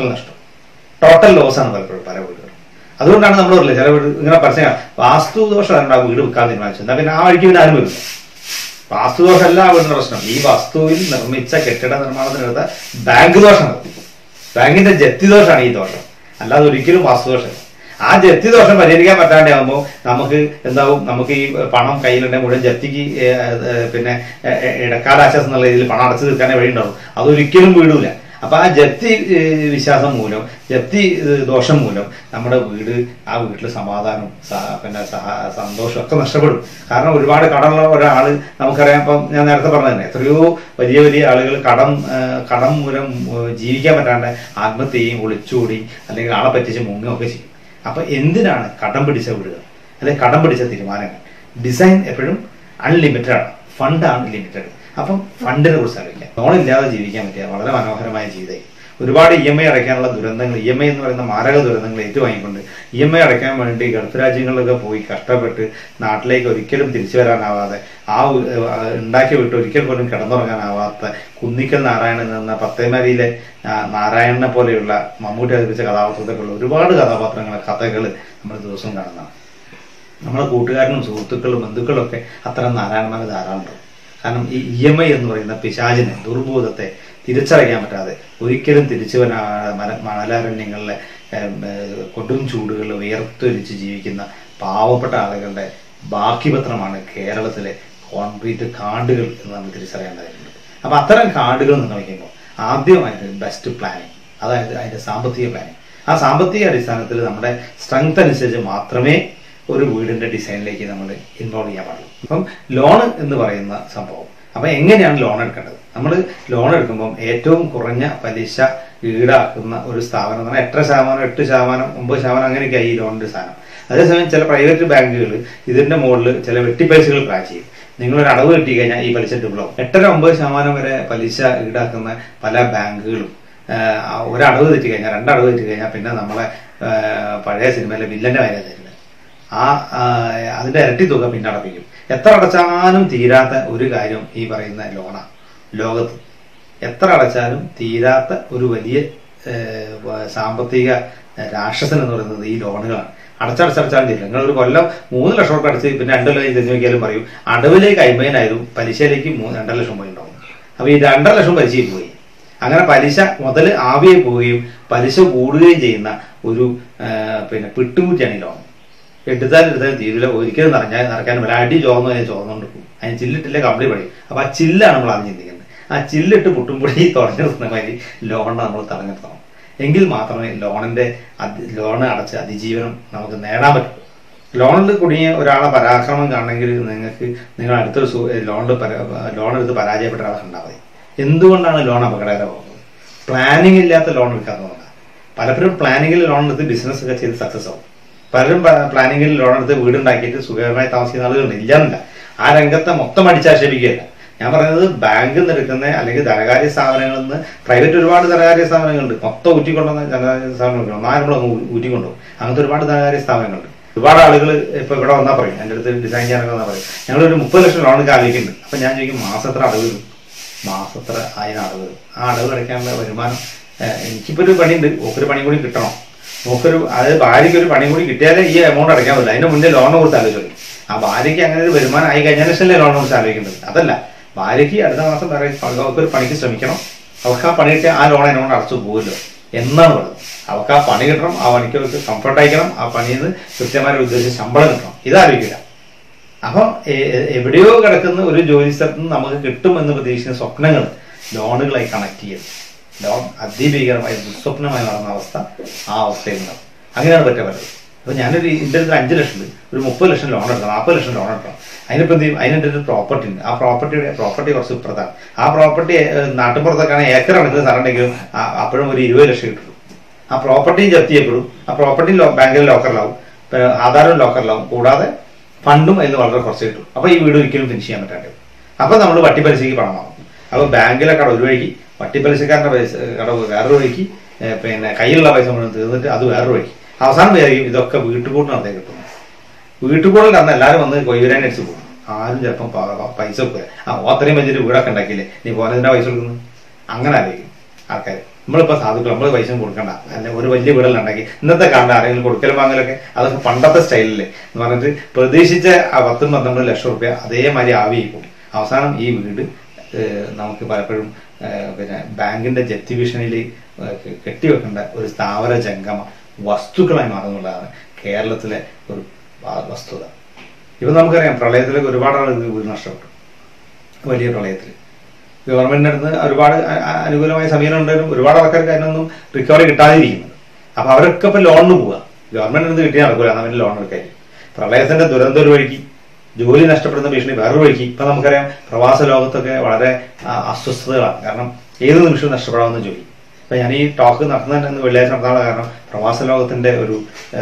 ടോട്ടൽ ലോസ് ആണ് പലപ്പോഴും പല വീടുകളും. അതുകൊണ്ടാണ് നമ്മൾ പറയില്ല ചില വീട് ഇങ്ങനെ പരസ്യം വാസ്തുദോഷം ആ വീട് വിൽക്കാൻ തീരുമാനിച്ചത്. എന്നാൽ പിന്നെ ആ വഴിക്ക് പിന്നെ ആരും വരില്ല. വാസ്തുദോഷം അല്ല വീടിന്റെ പ്രശ്നം, ഈ വസ്തുവിൽ നിർമ്മിച്ച കെട്ടിട നിർമ്മാണത്തിനെടുത്ത ബാങ്ക് ദോഷമാണ്, ബാങ്കിന്റെ ജപ്തി ദോഷമാണ് ഈ ദോഷം, അല്ലാതെ ഒരിക്കലും വാസ്തുദോഷമല്ല. ആ ജപ്തി ദോഷം പരിഹരിക്കാൻ പറ്റാണ്ടാകുമ്പോൾ നമുക്ക് എന്താവും, നമുക്ക് ഈ പണം കയ്യിലുണ്ടെങ്കിൽ മുഴുവൻ ജപ്തിക്ക് പിന്നെ ഇടക്കാലാശ്വാസം എന്നുള്ള രീതിയിൽ പണം അടച്ചു തീർക്കാനേ വഴി ഉണ്ടാവും. അതൊരിക്കലും വീടില്ല. അപ്പൊ ആ ജപ്തി വിശ്വാസം മൂലം, ജപ്തി ദോഷം മൂലം നമ്മുടെ വീട്, ആ വീട്ടിൽ സമാധാനവും പിന്നെ സന്തോഷവും ഒക്കെ നഷ്ടപ്പെടും. കാരണം ഒരുപാട് കടമുള്ള ഒരാള് നമുക്കറിയാം. ഇപ്പം ഞാൻ നേരത്തെ പറഞ്ഞത് തന്നെ, എത്രയോ വലിയ വലിയ ആളുകൾ കടം മൂലം ജീവിക്കാൻ പറ്റാണ്ട് ആത്മഹത്യ ചെയ്യും, ഒളിച്ചോടി, അല്ലെങ്കിൽ ആളെ പറ്റിച്ച് മുങ്ങുകയൊക്കെ ചെയ്യും. അപ്പൊ എന്തിനാണ് കടം പിടിച്ച വീടുകൾ അല്ലെങ്കിൽ കടം പിടിച്ച തീരുമാനങ്ങൾ? ഡിസൈൻ എപ്പോഴും അൺലിമിറ്റഡ് ആണ്, ഫണ്ടാണ് ലിമിറ്റഡ്. അപ്പം ഫണ്ടിനെ കുറിച്ച് ആലോചിക്കാം. ലോണില്ലാതെ ജീവിക്കാൻ പറ്റിയ വളരെ മനോഹരമായ ജീവിതം. ഒരുപാട് EMI അടയ്ക്കാനുള്ള ദുരന്തങ്ങൾ, EMI എന്ന് പറയുന്ന മാരക ദുരന്തങ്ങൾ ഏറ്റുവാങ്ങിക്കൊണ്ട് EMI അടയ്ക്കാൻ വേണ്ടി ഗൾഫ് രാജ്യങ്ങളിലൊക്കെ പോയി കഷ്ടപ്പെട്ട് നാട്ടിലേക്ക് ഒരിക്കലും തിരിച്ചു വരാനാവാതെ, ആ ഉണ്ടാക്കി വിട്ട് ഒരിക്കൽ പോലും കിടന്നുറങ്ങാനാവാത്ത കുന്നിക്കൽ നാരായണൻ എന്ന പത്തേമാരിയിലെ നാരായണനെ പോലെയുള്ള മമ്മൂട്ടി അവതരിപ്പിച്ച കഥാപാത്രത്തിലുള്ള ഒരുപാട് കഥകൾ നമ്മൾ ദിവസവും കാണുന്നതാണ്. നമ്മുടെ കൂട്ടുകാരനും സുഹൃത്തുക്കളും ബന്ധുക്കളും ഒക്കെ അത്തരം നാരായണന്മാർ ധാരാളം. കാരണം ഈ EMI എന്ന് പറയുന്ന പിശാചിനെ, ദുർബോധത്തെ തിരിച്ചറിയാൻ പറ്റാതെ ഒരിക്കലും തിരിച്ചു മണലാരണ്യങ്ങളിലെ കൊടും ചൂടുകളിൽ ഉയർത്തൊലിച്ച് ജീവിക്കുന്ന പാവപ്പെട്ട ആളുകളുടെ ബാക്കി പത്രമാണ് കേരളത്തിലെ കോൺക്രീറ്റ് കാർഡുകൾ എന്ന് നമ്മൾ തിരിച്ചറിയേണ്ടതായിട്ടുണ്ട്. അപ്പൊ അത്തരം കാർഡുകൾ നിർണ്ണയിക്കുമ്പോൾ ആദ്യമായിട്ട് ബെസ്റ്റ് പ്ലാനിങ്, അതായത് അതിന്റെ സാമ്പത്തിക പ്ലാനിങ്. ആ സാമ്പത്തിക അടിസ്ഥാനത്തിൽ നമ്മുടെ സ്ട്രെങ്ത് അനുസരിച്ച് മാത്രമേ ഒരു വീടിന്റെ ഡിസൈനിലേക്ക് നമ്മൾ ഇൻവോൾവ് ചെയ്യാൻ പാടുള്ളൂ. അപ്പം ലോൺ എന്ന് പറയുന്ന സംഭവം, അപ്പൊ എങ്ങനെയാണ് ലോൺ എടുക്കേണ്ടത്? നമ്മൾ ലോൺ എടുക്കുമ്പോൾ ഏറ്റവും കുറഞ്ഞ പലിശ ഈടാക്കുന്ന ഒരു സ്ഥാപനം എന്ന് പറഞ്ഞാൽ 8%, 8%, 9% അങ്ങനെയൊക്കെയായി ഈ ലോണിന്റെ സാധനം. അതേസമയം ചില പ്രൈവറ്റ് ബാങ്കുകൾ ഇതിന്റെ മുകളിൽ ചില വെട്ടിപ്പലിശകൾ പ്ലാൻ ചെയ്യും. നിങ്ങളൊരു അടവ് കിട്ടി കഴിഞ്ഞാൽ ഈ പലിശ ഡബിളാവും. 8-9% വരെ പലിശ ഈടാക്കുന്ന പല ബാങ്കുകളും ഒരടവ് തെറ്റി കഴിഞ്ഞാൽ, 2 അടവ് തെറ്റി കഴിഞ്ഞാൽ പിന്നെ നമ്മളെ പഴയ സിനിമയിലെ വില്ലന്റെ വരെ തരുന്നത് അതിന്റെ ഇരട്ടി തുക പിന്നെ അടപ്പിക്കും. എത്ര അടച്ചാലും തീരാത്ത ഒരു കാര്യം ഈ പറയുന്ന ലോണാണ്. ലോകത്ത് എത്ര അടച്ചാലും തീരാത്ത ഒരു വലിയ സാമ്പത്തിക രാക്ഷസൻ എന്ന് പറയുന്നത് ഈ ലോണുകളാണ്. അടച്ചടച്ചാലും തീരില്ല. നിങ്ങൾ ഒരു കൊല്ലം 3 ലക്ഷം രൂപ അടച്ച് പിന്നെ 2 ലക്ഷം തിരിഞ്ഞു നോക്കിയാലും പറയും അടവിലേക്ക് 50,000, പലിശയിലേക്ക് 2 ലക്ഷം പോയി ഉണ്ടാവും. അപ്പൊ ഈ 2.5 ലക്ഷം പലിശയിൽ പോയി. അങ്ങനെ പലിശ മുതൽ ആവിയായി പോവുകയും പലിശ കൂടുകയും ചെയ്യുന്ന ഒരു പിന്നെ പിട്ടുകുറ്റിയാണ് ഈ ലോൺ. എടുത്താലും തീരില്ല, ഒരിക്കലും നടക്കാനും പറ്റില്ല. അടി ചോർന്നുകൊണ്ട് പോകും. അതിന് ചില്ലിട്ടില്ലേ കമ്പനി പണി. അപ്പൊ ആ ചില്ലാണ് നമ്മൾ ആദ്യം ചിന്തിക്കുന്നത്. ആ ചില്ലിട്ട് പുട്ടുംപൊടി തുറഞ്ഞു നിർത്തുന്ന മാതിരി ലോണിനെ നമ്മൾ തടഞ്ഞിർത്തണം. എങ്കിൽ മാത്രമേ ലോൺ അടച്ച് അതിജീവനം നമുക്ക് നേടാൻ പറ്റും. ലോണിൽ കുടുങ്ങിയ ഒരാളെ പരാക്രമം കാണണമെങ്കിൽ നിങ്ങൾ അടുത്തൊരു ലോൺ എടുത്ത് പരാജയപ്പെട്ട ഒരാളെ കണ്ടാൽ മതി. എന്തുകൊണ്ടാണ് ലോൺ അപകടകരമാകുന്നത്? പ്ലാനിങ് ഇല്ലാത്ത ലോൺ എടുക്കാത്തതുകൊണ്ടാണ്. പലപ്പോഴും പ്ലാനിങ്ങിൽ ലോൺ എടുത്ത് ബിസിനസ് ഒക്കെ ചെയ്ത് സക്സസ് ആവും. പലരും പ്ലാനിങ്ങിൽ ലോൺ എടുത്ത് വീടുണ്ടാക്കിയിട്ട് സുഖകരമായി താമസിക്കുന്ന ആളുകളുണ്ട്, ഇല്ലാന്നില്ല. ആ രംഗത്തെ മൊത്തം അടിച്ചാക്ഷേപിക്കുകയല്ല ഞാൻ പറയുന്നത്. ബാങ്കിൽ നിന്ന് എടുക്കുന്ന അല്ലെങ്കിൽ ധനകാര്യ സ്ഥാപനങ്ങളിൽ നിന്ന്, പ്രൈവറ്റ് ഒരുപാട് ധനകാര്യ സ്ഥാപനങ്ങളുണ്ട്, മൊത്തം ഊറ്റിക്കൊണ്ടുവന്ന ധനകാര്യ സ്ഥാപനങ്ങളുണ്ട്. നമ്മളൊന്ന് ഊറ്റിക്കൊണ്ടുപോകും. അങ്ങനത്തെ ഒരുപാട് ധനകാര്യ സ്ഥാപനങ്ങളുണ്ട്. ഒരുപാട് ആളുകൾ ഇപ്പൊ ഇവിടെ വന്നാൽ പറയും, എൻ്റെ അടുത്ത് ഡിസൈൻ ചെയ്യാനൊക്കെ വന്നാൽ പറയും ഞങ്ങളൊരു 30 ലക്ഷം ലോണൊക്കെ ആലോചിക്കുന്നുണ്ട്. അപ്പൊ ഞാൻ ചോദിക്കും മാസത്ര അടവ് വരും, മാസത്ര അതിന് അടവ് വരും. ആ അടവ് അടയ്ക്കാനുള്ള വരുമാനം എനിക്കിപ്പോ ഒരു പണിയുണ്ട്, ഓക്കൊരു പണി കൂടി കിട്ടണം, അതായത് ഭാര്യയ്ക്ക് ഒരു പണി കൂടി കിട്ടിയാലേ ഈ എമൗണ്ട് അടയ്ക്കാൻ പറ്റില്ല. അതിന്റെ മുന്നേ ലോണിനെ കുറിച്ച് ആലോചിച്ചു. ആ ഭാര്യയ്ക്ക് അങ്ങനെ ഒരു വരുമാനം ആയി കഴിഞ്ഞാൽ ശേഷമല്ലേ ലോണിനെ കുറിച്ച് ആലോചിക്കേണ്ടത്. അതല്ല, ഭാര്യയ്ക്ക് അടുത്ത മാസം അവൾക്കൊരു പണിക്ക് ശ്രമിക്കണം, അവൾക്ക് ആ പണി കിട്ടിയ ആ ലോൺ എമൗണ്ട് അടച്ചു പോകുമല്ലോ എന്നാണ് പറയുന്നത്. അവൾക്ക് ആ പണി കിട്ടണം, ആ പണിക്ക് അവർക്ക് കംഫർട്ട് അയക്കണം, ആ പണിയിൽ നിന്ന് കൃത്യമായ ഉദ്ദേശിച്ച ശമ്പളം കിട്ടണം. ഇതാലോചിക്കില്ല. അപ്പം എവിടെയോ കിടക്കുന്ന ഒരു ജോലി സ്ഥലത്ത് നിന്ന് നമുക്ക് കിട്ടുമെന്ന് പ്രതീക്ഷിക്കുന്ന സ്വപ്നങ്ങൾ ലോണുകളായി കണക്ട് ചെയ്ത് ലോൺ അതിഭീകരമായി ദുസ്വപ്നമായി നടന്ന അവസ്ഥ ആ അവസ്ഥയിലുണ്ടാവും. അങ്ങനെയാണ് പറ്റുന്നത്. അപ്പൊ ഞാനൊരു എൻ്റെ അടുത്ത് 5 ലക്ഷം ഉണ്ട്, ഒരു 30 ലക്ഷം ലോൺ എടുക്കണം, 40 ലക്ഷം ലോൺ എടുക്കണം. അതിനിപ്പോൾ എന്ത് ചെയ്യും? അതിനെൻ്റെ ഒരു പ്രോപ്പർട്ടി ഉണ്ട്. ആ പ്രോപ്പർട്ടി കുറച്ച് ഇപ്പുറത്താണ്. ആ പ്രോപ്പർട്ടി നാട്ടിൻപുറത്തൊക്കെയാണ് ഏക്കർ കണക്കിന് സ്ഥലം ഉണ്ടെങ്കിലും അപ്പോഴും ഒരു 20 ലക്ഷം കിട്ടുള്ളൂ. ആ പ്രോപ്പർട്ടിയും ജപ്തി ചെയ്യപ്പെടും. ആ പ്രോപ്പർട്ടി ബാങ്കിൽ ലോക്കറിലാവും. ആധാരം ലോക്കറിലാവും, കൂടാതെ ഫണ്ടും അതിൽ വളരെ കുറച്ച് കിട്ടും. അപ്പോൾ ഈ വീട് ഒരിക്കലും ഫിനിഷ് ചെയ്യാൻ പറ്റാണ്ട്. അപ്പോൾ നമ്മൾ വട്ടിപ്പലിശയ്ക്ക് പണം വാങ്ങും. അപ്പോൾ ബാങ്കിലെ കട ഒരു വഴിക്ക്, വട്ടിപ്പലിശക്കാരൻ്റെ കടവ് വേറൊരു വഴിക്ക്, പിന്നെ കയ്യിലുള്ള പൈസ മുഴുവൻ തീർന്നിട്ട് അത് വേറൊരു വഴിക്ക്. അവസാനം വിചാരിക്കും ഇതൊക്കെ വീട്ടുകൂടിനകത്തേ കിട്ടും. വീട്ടുകൂടിൽ അന്ന് എല്ലാവരും വന്ന് കൊയ്വരാൻ അടിച്ച് പോകും. ആരും ചിലപ്പം പൈസ വെക്കുക, അത്രയും വലിയൊരു വീടൊക്കെ ഉണ്ടാക്കിയില്ലേ, നീ പോനതിൻ്റെ പൈസ കൊടുക്കുന്നു, അങ്ങനെ ആയിരിക്കും ആൾക്കാർ. നമ്മളിപ്പോൾ സാധുക്കൾ നമ്മൾ പൈസ കൊടുക്കണ്ട, അല്ലെ ഒരു വലിയ വീടെല്ലാം ഉണ്ടാക്കി ഇന്നത്തെ കാലത്ത് ആരെങ്കിലും കൊടുക്കലും വാങ്ങലൊക്കെ അതൊക്കെ പണ്ടത്തെ സ്റ്റൈലില്ലേ എന്ന് പറഞ്ഞിട്ട് പ്രതീക്ഷിച്ച ആ 10-12 ലക്ഷം റുപ്യ അതേമാതിരി ആവിയിരിക്കും. അവസാനം ഈ വീട് നമുക്ക് പലപ്പോഴും പിന്നെ ബാങ്കിന്റെ ജപ്തി ഭീഷണിയിൽ കെട്ടിവെക്കേണ്ട ഒരു സ്ഥാവര ജംഗമ വസ്തുക്കളായി മാറുന്നുള്ളതാണ് കേരളത്തിലെ ഒരു വസ്തുത. ഇപ്പം നമുക്കറിയാം, പ്രളയത്തിലൊക്കെ ഒരുപാട് ആളുകൾ വീട് നഷ്ടപ്പെട്ടു. വലിയ പ്രളയത്തിൽ ഗവൺമെന്റിന്റെ അടുത്ത് ഒരുപാട് അനുകൂലമായ സമീപനം ഉണ്ടായിരുന്നു. ഒരുപാട് ആൾക്കാർക്ക് അതിനൊന്നും റിക്കവറി കിട്ടാതിരിക്കുന്നുണ്ട്. അപ്പൊ അവരൊക്കെ ഇപ്പൊ ലോണിന് പോവുക. ഗവൺമെന്റിന് അടുത്ത് കിട്ടിയാൽ നടക്കൂല, അവന് ലോൺ എടുക്കായിരിക്കും. പ്രളയത്തിന്റെ ദുരന്തം ഒരു വഴിക്ക്, ജോലി നഷ്ടപ്പെടുന്ന ഭീഷണി വേറൊരു വഴിക്ക്. ഇപ്പൊ നമുക്കറിയാം പ്രവാസ ലോകത്തൊക്കെ വളരെ അസ്വസ്ഥതകളാണ്. കാരണം ഏത് നിമിഷവും നഷ്ടപ്പെടാവുന്ന ജോലി. ഇപ്പൊ ഞാൻ ഈ ടോക്ക് നടത്തുന്നതിന് വെള്ളിയാഴ്ച നടത്താനുള്ള കാരണം പ്രവാസ ലോകത്തിന്റെ ഒരു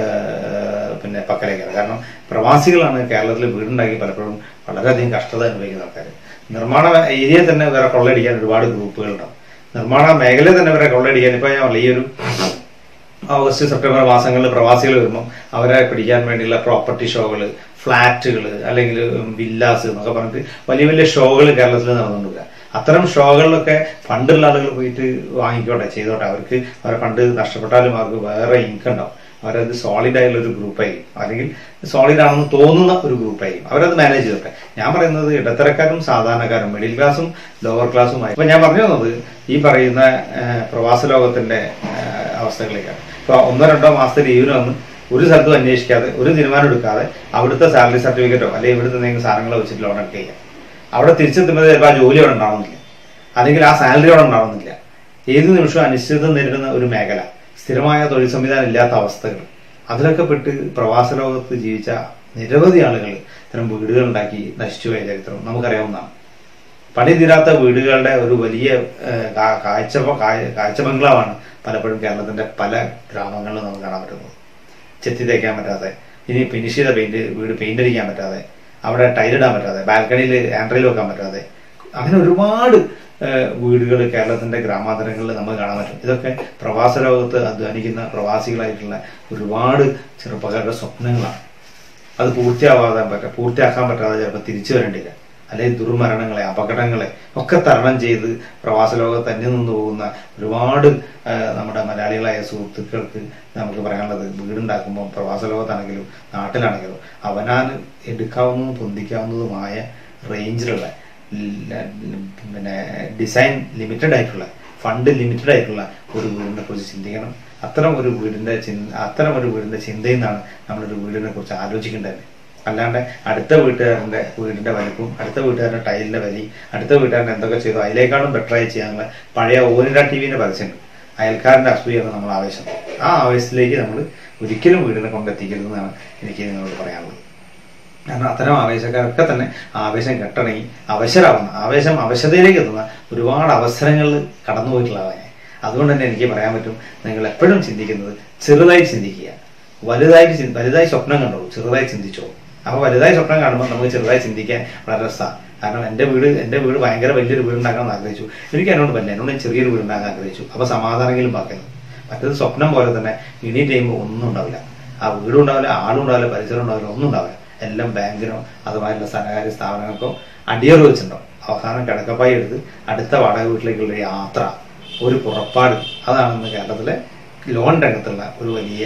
പിന്നെ പക്കലേക്കാണ്. കാരണം പ്രവാസികളാണ് കേരളത്തിൽ വീടുണ്ടാക്കി പലപ്പോഴും വളരെയധികം കഷ്ടത അനുഭവിക്കുന്ന ആൾക്കാർ. നിർമ്മാണ ഏരിയയിൽ തന്നെ വേറെ കൊള്ളയടിക്കാൻ ഒരുപാട് ഗ്രൂപ്പുകളുണ്ടാവും. നിർമ്മാണ മേഖലയിൽ തന്നെ വേറെ കൊള്ളയടിക്കാൻ ഇപ്പൊ ഞാൻ ഈ ഒരു ഓഗസ്റ്റ് സെപ്റ്റംബർ മാസങ്ങളിൽ പ്രവാസികൾ വരുമ്പോൾ അവരെ പിടിക്കാൻ വേണ്ടിയുള്ള പ്രോപ്പർട്ടി ഷോകൾ, ഫ്ലാറ്റുകൾ, അല്ലെങ്കിൽ വില്ലാസ് എന്നൊക്കെ പറഞ്ഞിട്ട് വലിയ വലിയ ഷോകൾ കേരളത്തിൽ നടന്നുകൊണ്ടിരിക്കുക. അത്തരം ഷോകളിലൊക്കെ ഫണ്ടുള്ള ആളുകൾ പോയിട്ട് വാങ്ങിക്കോട്ടെ, ചെയ്തോട്ടെ. അവർക്ക് അവരെ ഫണ്ട് നഷ്ടപ്പെട്ടാലും അവർക്ക് വേറെ ഇൻകം ഉണ്ടാവും. അവരത് സോളിഡ് ആയുള്ള ഒരു ഗ്രൂപ്പായിരിക്കും, അല്ലെങ്കിൽ സോളിഡ് ആണെന്ന് തോന്നുന്ന ഒരു ഗ്രൂപ്പായിരിക്കും. അവരത് മാനേജ് ചെയ്തോട്ടെ. ഞാൻ പറയുന്നത് ഇടത്തരക്കാരും സാധാരണക്കാരും മിഡിൽ ക്ലാസും ലോവർ ക്ലാസ്സുമായി. ഇപ്പൊ ഞാൻ പറഞ്ഞു തന്നത് ഈ പറയുന്ന പ്രവാസ ലോകത്തിന്റെ അവസ്ഥകളിലേക്കാണ്. ഇപ്പൊ 1-2 മാസത്തെ ലീവിന് വന്ന് ഒരു സ്ഥലത്തും അന്വേഷിക്കാതെ, ഒരു തീരുമാനം എടുക്കാതെ അവിടുത്തെ സാലറി സർട്ടിഫിക്കറ്റോ അല്ലെങ്കിൽ ഇവിടുത്തെ എന്തെങ്കിലും സാധനങ്ങളോ വെച്ചിട്ട് ലോൺ എടുക്കുക. അവിടെ തിരിച്ചെത്തുമ്പോൾ ചിലപ്പോൾ ആ ജോലി അവിടെ ഉണ്ടാവുന്നില്ല, അല്ലെങ്കിൽ ആ സാലറി അവിടെ ഉണ്ടാവുന്നില്ല. ഏത് നിമിഷവും അനിശ്ചിതത്വം നേരിടുന്ന ഒരു മേഖല, സ്ഥിരമായ തൊഴിൽ സംവിധാനം ഇല്ലാത്ത അവസ്ഥകൾ, അതിലൊക്കെ പെട്ട് പ്രവാസ ലോകത്ത് ജീവിച്ച നിരവധി ആളുകൾ ഇത്തരം വീടുകൾ ഉണ്ടാക്കി നശിച്ചുപോയ ചരിത്രം നമുക്കറിയാവുന്നതാണ്. പണി തീരാത്ത വീടുകളുടെ ഒരു വലിയ കാഴ്ച ബംഗ്ലാവാണ് പലപ്പോഴും കേരളത്തിന്റെ പല ഗ്രാമങ്ങളിലും നമുക്ക് കാണാൻ പറ്റുന്നത്. ചെത്തി തേക്കാൻ പറ്റാതെ, ഇനി ഫിനിഷ് ചെയ്ത വീട് പെയിന്റ് അടിക്കാൻ പറ്റാതെ, അവിടെ ടൈലിടാൻ പറ്റാതെ, ബാൽക്കണിയിൽ ഹാൻഡ്രയിൽ വെക്കാൻ പറ്റാതെ, അങ്ങനെ ഒരുപാട് വീടുകൾ കേരളത്തിന്റെ ഗ്രാമാന്തരങ്ങളിൽ നമ്മൾ കാണാൻ പറ്റും. ഇതൊക്കെ പ്രവാസ ലോകത്ത് അധ്വാനിക്കുന്ന പ്രവാസികളായിട്ടുള്ള ഒരുപാട് ചെറുപ്പക്കാരുടെ സ്വപ്നങ്ങളാണ്. അത് പൂർത്തിയാക്കാൻ പറ്റാതെ ചിലപ്പോൾ തിരിച്ചു വരേണ്ടില്ല, അല്ലെങ്കിൽ ദുർമരണങ്ങളെ, അപകടങ്ങളെ ഒക്കെ തരണം ചെയ്ത് പ്രവാസ ലോകത്ത് തന്നെ നിന്ന് പോകുന്ന ഒരുപാട് നമ്മുടെ മലയാളികളായ സുഹൃത്തുക്കൾക്ക് നമുക്ക് പറയാനുള്ളത്, വീടുണ്ടാക്കുമ്പോൾ പ്രവാസ ലോകത്താണെങ്കിലും നാട്ടിലാണെങ്കിലും അവനാൻ എടുക്കാവുന്നതും പൊന്തിക്കാവുന്നതുമായ റേഞ്ചിലുള്ള, പിന്നെ ഡിസൈൻ ലിമിറ്റഡ് ആയിട്ടുള്ള, ഫണ്ട് ലിമിറ്റഡ് ആയിട്ടുള്ള ഒരു വീടിനെ കുറിച്ച് ചിന്തിക്കണം. അത്തരം ഒരു വീടിന്റെ ചിന്തയിൽ നിന്നാണ് നമ്മളൊരു വീടിനെ കുറിച്ച് ആലോചിക്കേണ്ടത്. അല്ലാണ്ട് അടുത്ത വീട്ടുകാരൻ്റെ വീടിന്റെ വലിപ്പം, അടുത്ത വീട്ടുകാരൻ്റെ ടൈലിന്റെ വലി, അടുത്ത വീട്ടുകാരൻ എന്തൊക്കെ ചെയ്തു അതിലേക്കാളും ബെറ്ററായി ചെയ്യാനുള്ള പഴയ ഓനിഡ ടിവിന്റെ പരസ്യമുണ്ട്. അയൽക്കാരന്റെ അസൂയാണ് നമ്മൾ ആവേശം. ആ ആവേശത്തിലേക്ക് നമ്മൾ ഒരിക്കലും വീടിനെ കൊണ്ടെത്തിക്കരുതെന്നാണ് എനിക്ക് നിങ്ങളോട് പറയാനുള്ളത്. കാരണം അത്തരം ആവേശക്കാരൊക്കെ തന്നെ ആവേശം കെട്ടണങ്ങി അവശതയിലേക്ക് എത്തുന്ന ഒരുപാട് അവസരങ്ങളിൽ കടന്നുപോയിട്ടുള്ളതാണ്. അതുകൊണ്ട് തന്നെ എനിക്ക് പറയാൻ പറ്റും, നിങ്ങൾ എപ്പോഴും ചിന്തിക്കുന്നത് ചെറുതായി ചിന്തിക്കുക. വലുതായി സ്വപ്നം കണ്ടോളൂ, ചെറുതായി ചിന്തിച്ചോളൂ. അപ്പോൾ വലുതായി സ്വപ്നം കാണുമ്പോൾ നമുക്ക് ചെറുതായി ചിന്തിക്കാൻ വളരെ രസമാണ്. കാരണം എൻ്റെ വീട് ഭയങ്കര വലിയൊരു വീടുണ്ടാക്കാൻ ആഗ്രഹിച്ചു, എനിക്ക് എന്നോട് പറ്റില്ല, എന്നോട് ചെറിയൊരു വീടുണ്ടാക്കാൻ ആഗ്രഹിച്ചു. അപ്പോൾ സമാധാനമെങ്കിലും ബാക്കിയത്. മറ്റൊരു സ്വപ്നം പോലെ തന്നെ ഇനി ടൈമുമ്പോൾ ഒന്നും ഉണ്ടാവില്ല. ആ വീടും ഉണ്ടാവില്ല, ആളും ഉണ്ടാവില്ല, പരിസരം ഉണ്ടാവില്ല, ഒന്നും ഉണ്ടാവില്ല. എല്ലാം ബാങ്കിനോ അതുമായിട്ടുള്ള ധനകാര്യ സ്ഥാപനങ്ങൾക്കോ അടിയറ വെച്ചിട്ടുണ്ടാവും. അവസാനം കിടക്കപ്പായി എടുത്ത് അടുത്ത വാടക വീട്ടിലേക്കുള്ള യാത്ര, ഒരു പുറപ്പാട്, അതാണെന്ന് കേരളത്തിലെ ലോൺ രംഗത്തുള്ള ഒരു വലിയ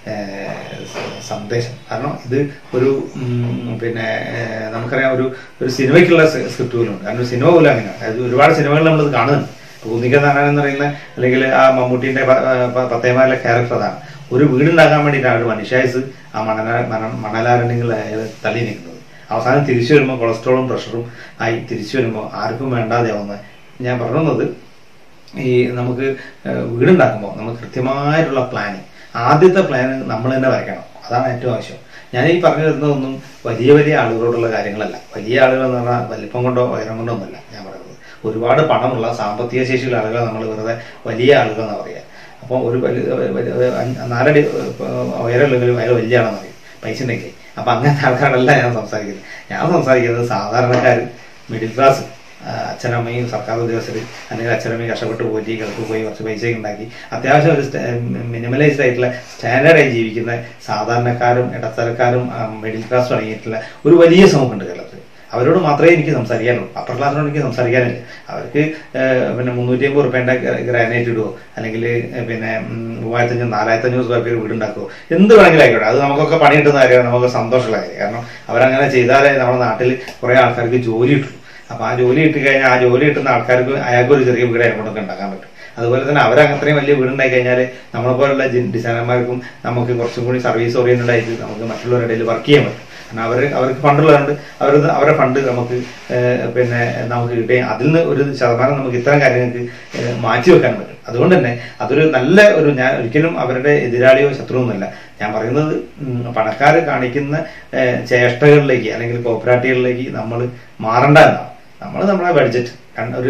സന്ദേശം. കാരണം ഇത് ഒരു പിന്നെ നമുക്കറിയാം, ഒരു സിനിമയ്ക്കുള്ള സ്ക്രിപ്റ്റ് പോലും ഉണ്ട്. കാരണം സിനിമ പോലും അങ്ങനെയാണ്. അത് ഒരുപാട് സിനിമകൾ നമ്മളിത് കാണുന്നുണ്ട്. പൂന്തിക്ക നാരായണൻ എന്ന് പറയുന്ന, അല്ലെങ്കിൽ ആ മമ്മൂട്ടിന്റെ പത്തേമാരിലെ ക്യാരക്ടർ അതാണ്. ഒരു വീടുണ്ടാക്കാൻ വേണ്ടിയിട്ടാണ് ഒരു മനുഷ്യായുസ് ആ മണലാരണ്യങ്ങളിൽ തള്ളി നിൽക്കുന്നത്. അവസാനം തിരിച്ചു വരുമ്പോൾ കൊളസ്ട്രോളും പ്രഷറും ആയി തിരിച്ചു വരുമ്പോൾ ആർക്കും വേണ്ടാതെയാവുന്ന. ഞാൻ പറയുന്നത്, ഈ നമുക്ക് വീടുണ്ടാക്കുമ്പോൾ നമുക്ക് കൃത്യമായിട്ടുള്ള പ്ലാനിങ്, ആദ്യത്തെ പ്ലാന് നമ്മൾ തന്നെ വരയ്ക്കണം. അതാണ് ഏറ്റവും ആവശ്യം. ഞാൻ ഈ പറഞ്ഞു വരുന്നതൊന്നും വലിയ ആളുകളോടുള്ള കാര്യങ്ങളല്ല. വലിയ ആളുകൾ എന്ന് പറഞ്ഞാൽ വലിപ്പം കൊണ്ടോ ഉയരം കൊണ്ടോ ഒന്നുമല്ല ഞാൻ പറയുന്നത്. ഒരുപാട് പണമുള്ള സാമ്പത്തിക ശേഷിയുള്ള ആളുകൾ നമ്മൾ വെറുതെ വലിയ ആളുകൾ എന്ന് പറയുക. അപ്പോൾ ഒരു 4 അടി ഉയരമുള്ളെങ്കിലും അയാൾ വലിയ ആളെന്ന് പറയും. പൈസ ഉണ്ടെങ്കിൽ. അപ്പം അങ്ങനത്തെ ആൾക്കാരല്ല ഞാൻ സംസാരിക്കുന്നത്. ഞാൻ സംസാരിക്കുന്നത് സാധാരണക്കാർ, മിഡിൽ ക്ലാസ്, അച്ഛനമ്മയും സർക്കാർ ഉദ്യോഗസ്ഥർ, അല്ലെങ്കിൽ അച്ഛനമ്മയും കഷ്ടപ്പെട്ട് പോയി ഗൾഫിൽ പോയി കുറച്ച് പൈസയൊക്കെ ഉണ്ടാക്കി അത്യാവശ്യം ഒരു മിനിമലൈസ്ഡ് ആയിട്ടുള്ള സ്റ്റാൻഡേർഡായി ജീവിക്കുന്ന സാധാരണക്കാരും ഇടത്തരക്കാരും മിഡിൽ ക്ലാസ്സും അടങ്ങിയിട്ടുള്ള ഒരു വലിയ സമൂഹമുണ്ട് കേരളത്തിൽ. അവരോട് മാത്രമേ എനിക്ക് സംസാരിക്കാനുള്ളൂ. അപ്പർ ക്ലാസ്സിനോട് എനിക്ക് സംസാരിക്കാനില്ല. അവർക്ക് പിന്നെ 350 റുപ്യേൻ്റെ ഗ്രാനൈറ്റ് ഇടുവോ, അല്ലെങ്കിൽ പിന്നെ 3500 4500 സ്ക്വയർ ഫീറ്റ് വീടുണ്ടാക്കുമോ, എന്ത് വേണമെങ്കിലും ആയിക്കോട്ടെ. അത് നമുക്കൊക്കെ പണി കിട്ടുന്ന കാര്യമാണ്, നമുക്ക് സന്തോഷമുള്ള കാര്യം. കാരണം അവരങ്ങനെ ചെയ്താലേ നമ്മുടെ നാട്ടിൽ കുറേ ആൾക്കാർക്ക് ജോലി കിട്ടും. അപ്പോൾ ആ ജോലി കിട്ടിക്കഴിഞ്ഞാൽ ആ ജോലി കിട്ടുന്ന ആൾക്കാർക്ക് അയാൾക്കൊരു ചെറിയ വീട് അയാൾക്കൊക്കെ ഉണ്ടാക്കാൻ പറ്റും. അതുപോലെ തന്നെ അവരത്രയും വലിയ വീടുണ്ടായി കഴിഞ്ഞാൽ നമ്മളെപ്പോലുള്ള ഡിസൈനർമാർക്കും നമുക്ക് കുറച്ചും കൂടി സർവീസ് ഓറിയൻറ്റഡ് ആയിട്ട് നമുക്ക് മറ്റുള്ളവരുടെ ഇടയിൽ വർക്ക് ചെയ്യാൻ പറ്റും. കാരണം അവർക്ക് ഫണ്ടുള്ളതുകൊണ്ട് അവരുടെ ഫണ്ട് നമുക്ക് പിന്നെ നമുക്ക് കിട്ടുകയും അതിൽ നിന്ന് ഒരു ശതമാനം നമുക്ക് ഇത്തരം കാര്യങ്ങൾക്ക് മാറ്റി വെക്കാൻ പറ്റും. അതുകൊണ്ട് തന്നെ അതൊരു നല്ല ഒരു, ഞാൻ ഒരിക്കലും അവരുടെ എതിരാളിയോ ശത്രുവൊന്നുമല്ല. ഞാൻ പറയുന്നത് പണക്കാർ കാണിക്കുന്ന ചേഷ്ടകളിലേക്ക് അല്ലെങ്കിൽ കോപ്പറേറ്റീവുകളിലേക്ക് നമ്മൾ മാറണ്ട എന്നാണ്. നമ്മളെ ബഡ്ജറ്റ് ഒരു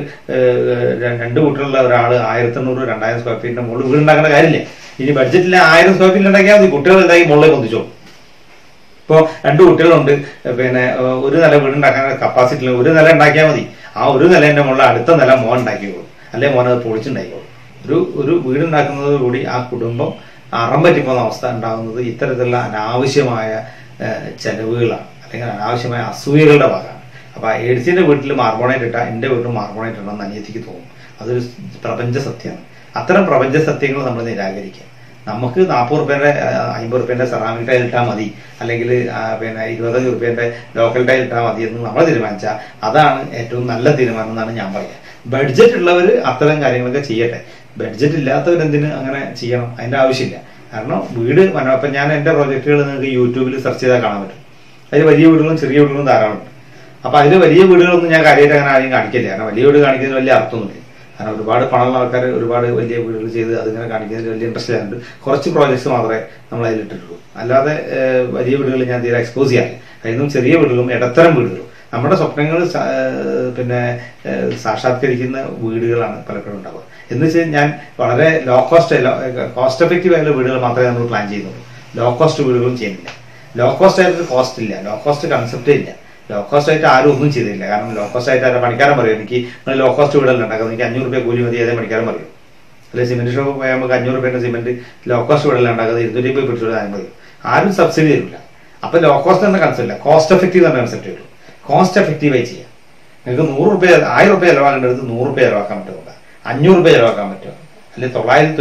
2 കൂട്ടറുള്ള ഒരാൾ 1800 2000 സ്ക്വയർ ഫീറ്റിന്റെ മുകളിൽ വീടുണ്ടാക്കേണ്ട കാര്യമില്ല. ഇനി ബഡ്ജറ്റിൽ 1000 സ്ക്വയർ ഫീറ്റ് ഉണ്ടാക്കിയാൽ മതി. കുട്ടികൾ എന്തായി മുകളിൽ പൊന്തിച്ചോ. ഇപ്പോൾ 2 കുട്ടികളുണ്ട്, പിന്നെ ഒരു നില വീടുണ്ടാക്കാൻ കപ്പാസിറ്റി ഒരു നില ഉണ്ടാക്കിയാൽ മതി. ആ ഒരു നിലേൻ്റെ മുകളിൽ അടുത്ത നില മോൻ ഉണ്ടാക്കിക്കോളും, അല്ലെങ്കിൽ മോൻ അത് പൊളിച്ചുണ്ടാക്കിക്കോളും. ഒരു വീടുണ്ടാക്കുന്നത് കൂടി ആ കുടുംബം അറം പറ്റിപ്പോകുന്ന അവസ്ഥ ഉണ്ടാകുന്നത് ഇത്തരത്തിലുള്ള അനാവശ്യമായ ചെലവുകളാണ്, അല്ലെങ്കിൽ അനാവശ്യമായ അസൂയകളുടെ ഭാഗമാണ്. അപ്പോൾ എഡിസിൻ്റെ വീട്ടിൽ മാർബോണൈറ്റ് ഇട്ടാൽ എൻ്റെ വീട്ടിൽ മാർബോണൈറ്റ് ഇടണമെന്ന് അനിയത്തിക്ക് തോന്നും. അതൊരു പ്രപഞ്ച സത്യമാണ്. അത്തരം പ്രപഞ്ച സത്യങ്ങൾ നമ്മൾ നിരാകരിക്കുക. നമുക്ക് 40 റുപ്യേൻ്റെ 50 റുപ്യേൻ്റെ സെറാമിക് ടൈൽ ഇട്ടാൽ മതി, അല്ലെങ്കിൽ പിന്നെ 25 റുപ്യേൻ്റെ ലോക്കൽ ടൈൽ ഇട്ടാൽ മതി എന്ന് നമ്മൾ തീരുമാനിച്ചാൽ അതാണ് ഏറ്റവും നല്ല തീരുമാനം എന്നാണ് ഞാൻ പറയുക. ബഡ്ജറ്റ് ഉള്ളവർ അത്തരം കാര്യങ്ങളൊക്കെ ചെയ്യട്ടെ. ബഡ്ജറ്റ് ഇല്ലാത്തവരെന്തിന് അങ്ങനെ ചെയ്യണം? അതിൻ്റെ ആവശ്യമില്ല. കാരണം വീട് ഇപ്പം ഞാൻ എൻ്റെ പ്രോജക്റ്റുകൾ നിങ്ങൾക്ക് യൂട്യൂബിൽ സെർച്ച് ചെയ്താൽ കാണാൻ പറ്റും. അതിൽ വലിയ വീടുകളും ചെറിയ വീടുകളും ധാരാളമുണ്ട്. അപ്പോൾ അതിൽ വലിയ വീടുകളൊന്നും ഞാൻ കാര്യമായിട്ട് അങ്ങനെ ആരെയും കാണിക്കില്ല. കാരണം വലിയ വീട് കാണിക്കുന്നതിന് വലിയ അർത്ഥമൊന്നുമില്ല. കാരണം ഒരുപാട് പണമുള്ള ആൾക്കാർ ഒരുപാട് വലിയ വീടുകൾ ചെയ്ത് അതിങ്ങനെ കാണിക്കുന്നതിന് വലിയ ഇൻട്രസ്റ്റ് ആയതുകൊണ്ട് കുറച്ച് പ്രോജക്ട്സ് മാത്രമേ നമ്മൾ അതിലിട്ടിട്ടുള്ളൂ. അല്ലാതെ വലിയ വീടുകൾ ഞാൻ തീരെ എക്സ്പോസ് ചെയ്യാറില്ല. അതിനും ചെറിയ വീടുകളും ഇടത്തരം വീടുകളും നമ്മുടെ സ്വപ്നങ്ങൾ പിന്നെ സാക്ഷാത്കരിക്കുന്ന വീടുകളാണ് പലപ്പോഴും ഉണ്ടാവുക. എന്ന് വെച്ചാൽ ഞാൻ വളരെ കോസ്റ്റ് എഫക്റ്റീവ് ആയിട്ടുള്ള വീടുകൾ മാത്രമേ നമ്മൾ പ്ലാൻ ചെയ്യുന്നുള്ളൂ. ലോ കോസ്റ്റ് വീടുകളും ചെയ്യുന്നില്ല. ലോ കോസ്റ്റ് ആയിട്ട് കോസ്റ്റ് ഇല്ല, ലോ കോസ്റ്റ് കൺസെപ്റ്റേ ഇല്ല. ലോ കോസ്റ്റ് ആയിട്ട് ആരും ഒന്നും ചെയ്തില്ല. കാരണം ലോ കോസ്റ്റ് ആയിട്ട് ആരും പണിക്കാരൻ പറയും എനിക്ക് ലോ കോസ്റ്റ് വീടല്ല ഉണ്ടാക്കുന്നത്, എനിക്ക് 500 രൂപ കൂലി മതി, അതേ പണിക്കാരൻ പറയും. അല്ലെങ്കിൽ സിമെന്റ് ഷോപ്പ് പോയാൽ നമുക്ക് 500 രൂപേൻ്റെ സിമെന്റ് ലോ കോസ്റ്റ് വീടല്ല ഉണ്ടാക്കുന്നത്, 200 രൂപ പിടിച്ചോട് ആരും പറയും. ആരും സബ്സിഡി തരില്ല. അപ്പൊ ലോ കോസ്റ്റ് എന്ന കൺസെപ്റ്റ് ഇല്ല, കോസ്റ്റ് എഫക്റ്റീവ് എന്ന കൺസെപ്റ്റ് വരും. കോസ്റ്റ് എഫക്റ്റീവായി ചെയ്യാം. നിങ്ങൾക്ക് 100 രൂപ 1000 രൂപ ചിലവാക്കേണ്ടത് 100 രൂപ ചിലവാക്കാൻ പറ്റുമോ? 500 രൂപ ചിലവാക്കാൻ പറ്റുമോ? അല്ലെങ്കിൽ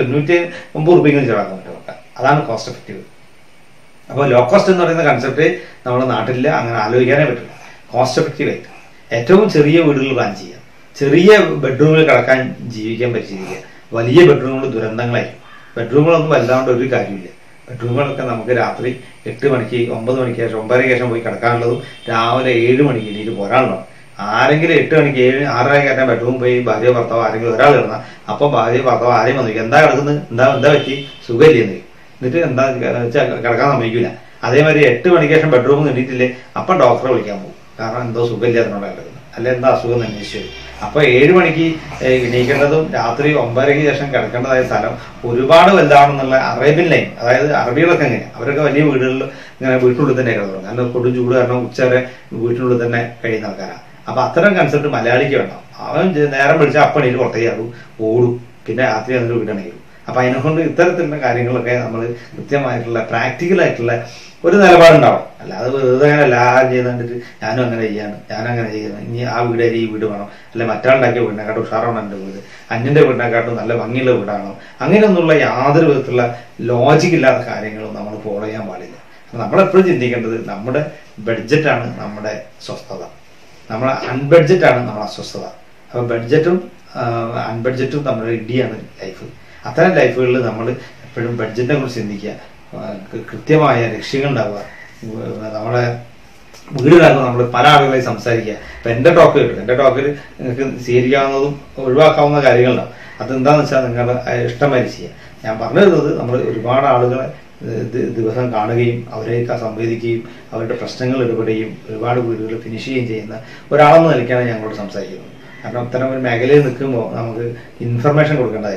999 രൂപയെങ്കിലും ചിലവാക്കാൻ പറ്റുമോ? അതാണ് കോസ്റ്റ് എഫക്റ്റീവ്. അപ്പോൾ ലോ കോസ്റ്റ് എന്ന് പറയുന്ന കൺസെപ്റ്റ് നമ്മുടെ നാട്ടിൽ അങ്ങനെ ആലോചിക്കാനേ പറ്റില്ല. കോസ്റ്റ് എഫക്റ്റീവ് ആയിട്ട് ഏറ്റവും ചെറിയ വീടുകൾ പ്ലാൻ ചെയ്യുക, ചെറിയ ബെഡ്റൂമിൽ കിടക്കാൻ ജീവിക്കാൻ പരിശീലിക്കുക. വലിയ ബെഡ്റൂമുകൾ ദുരന്തങ്ങളായിരിക്കും. ബെഡ്റൂമുകളൊന്നും വല്ലാണ്ട് ഒരു കാര്യമില്ല. ബെഡ്റൂമുകളൊക്കെ നമുക്ക് രാത്രി 8 മണിക്ക് 9 മണിക്ക് ശേഷം 9:30 ശേഷം പോയി കിടക്കാനുള്ളതും രാവിലെ 7 മണിക്ക് എണീറ്റ് പോരാനുള്ളതാണ്. ആരെങ്കിലും 8 മണിക്ക് 6:30 കയറ്റാൻ ബെഡ്റൂം പോയി ഭാര്യ ഭർത്താവ് ആരെങ്കിലും ഒരാൾ കിടന്നാൽ അപ്പം ഭാര്യ ഭർത്താവ് ആരെയും വന്നിരിക്കും, എന്താ കിടക്കുന്നത്, എന്താ പറ്റി, സുഖമില്ലെന്ന്. എന്നിട്ട് എന്താ വെച്ചാൽ കിടക്കാൻ സമ്മതിക്കില്ല. അതേമാതിരി 8 മണിക്ക് ശേഷം ബെഡ്റൂമിൽ എണീറ്റില്ലേ അപ്പം ഡോക്ടറെ വിളിക്കാൻ പോകും. കാരണം എന്തോ സുഖമില്ലാത്തതുകൊണ്ട് കിടക്കുന്നത്, അല്ലെ എന്താ അസുഖം അന്വേഷിച്ചു. അപ്പോൾ 7 മണിക്ക് എണീക്കേണ്ടതും രാത്രി 9:30 ശേഷം കിടക്കേണ്ടതായ സ്ഥലം ഒരുപാട് വലുതാണെന്നുള്ള അറേബ്യൻ ലൈൻ, അതായത് അറബികളൊക്കെ എങ്ങനെയാണ്, അവരൊക്കെ വലിയ വീടുകളിൽ ഇങ്ങനെ വീട്ടിനുള്ളിൽ തന്നെ കിടന്നു. കാരണം കൊടും ചൂട് കാരണം ഉച്ചവരെ വീട്ടിനുള്ളിൽ തന്നെ കഴിയുന്ന ആൾക്കാരാണ്. അപ്പൊ അത്തരം കൺസെപ്റ്റ് മലയാളിക്ക് വേണം. അവൻ നേരം വിളിച്ചാൽ അപ്പണീര് പുറത്തേക്ക് ഓടും, പിന്നെ രാത്രി അതിന് വീട്ടാണെങ്കിൽ. അപ്പൊ അതിനെക്കൊണ്ട് ഇത്തരത്തിലുള്ള കാര്യങ്ങളൊക്കെ നമ്മൾ കൃത്യമായിട്ടുള്ള പ്രാക്ടിക്കലായിട്ടുള്ള ഒരു നിലപാടുണ്ടാവും. അല്ലാതെ വെറുതെ അങ്ങനെ എല്ലാവരും ചെയ്യുന്ന കണ്ടിട്ട് ഞാനും അങ്ങനെ ചെയ്യാണ്, ഞാനങ്ങനെ ചെയ്യുന്നത്, ഇനി ആ വീട് ഈ വീട് വേണം, അല്ലെ മറ്റാളുണ്ടാക്കിയ വീടിനെക്കാട്ടും ഉഷാറാണ് എൻ്റെ വീട്, അന്യൻ്റെ വീടിനെക്കാട്ടും നല്ല ഭംഗിയുള്ള വീടാണോ, അങ്ങനെയൊന്നുള്ള യാതൊരു വിധത്തിലുള്ള ലോജിക്കില്ലാത്ത കാര്യങ്ങളും നമ്മൾ ഫോളോ ചെയ്യാൻ പാടില്ല. നമ്മളെപ്പോഴും ചിന്തിക്കേണ്ടത് നമ്മുടെ ബഡ്ജറ്റാണ് നമ്മുടെ സ്വസ്ഥത, നമ്മുടെ അൺബഡ്ജറ്റാണ് നമ്മുടെ അസ്വസ്ഥത. അപ്പോൾ ബഡ്ജറ്റും അൺബഡ്ജറ്റും നമ്മുടെ ഇടിയാണ് ലൈഫ്. അത്തരം ലൈഫുകളിൽ നമ്മൾ എപ്പോഴും ബഡ്ജറ്റിനെ കുറിച്ച് ചിന്തിക്കുക, കൃത്യമായ ലക്ഷ്യങ്ങൾ ഉണ്ടാവുക, നമ്മളെ വീടുകളാകുമ്പോൾ നമ്മൾ പല ആളുകളായി സംസാരിക്കുക. ഇപ്പം എൻ്റെ ടോക്ക് കിട്ടും, എൻ്റെ ടോക്കിൽ നിങ്ങൾക്ക് സ്വീകരിക്കാവുന്നതും ഒഴിവാക്കാവുന്ന കാര്യങ്ങളുണ്ടാവും. അതെന്താണെന്ന് വെച്ചാൽ നിങ്ങളുടെ ഇഷ്ടമായി ചെയ്യുക. ഞാൻ പറഞ്ഞു തരുന്നത് നമ്മൾ ഒരുപാട് ആളുകളെ ദിവസം കാണുകയും അവരേക്ക് സംവേദിക്കുകയും അവരുടെ പ്രശ്നങ്ങൾ ഇടപെടുകയും ഒരുപാട് വീടുകൾ ഫിനിഷ് ചെയ്യുകയും ചെയ്യുന്ന ഒരാളെന്ന് നിലയ്ക്കാണ് ഞങ്ങളോട് സംസാരിക്കുന്നത്. കാരണം ഇത്തരം ഒരു മേഖലയിൽ നിൽക്കുമ്പോൾ നമുക്ക് ഇൻഫർമേഷൻ കൊടുക്കേണ്ടതായിരിക്കും.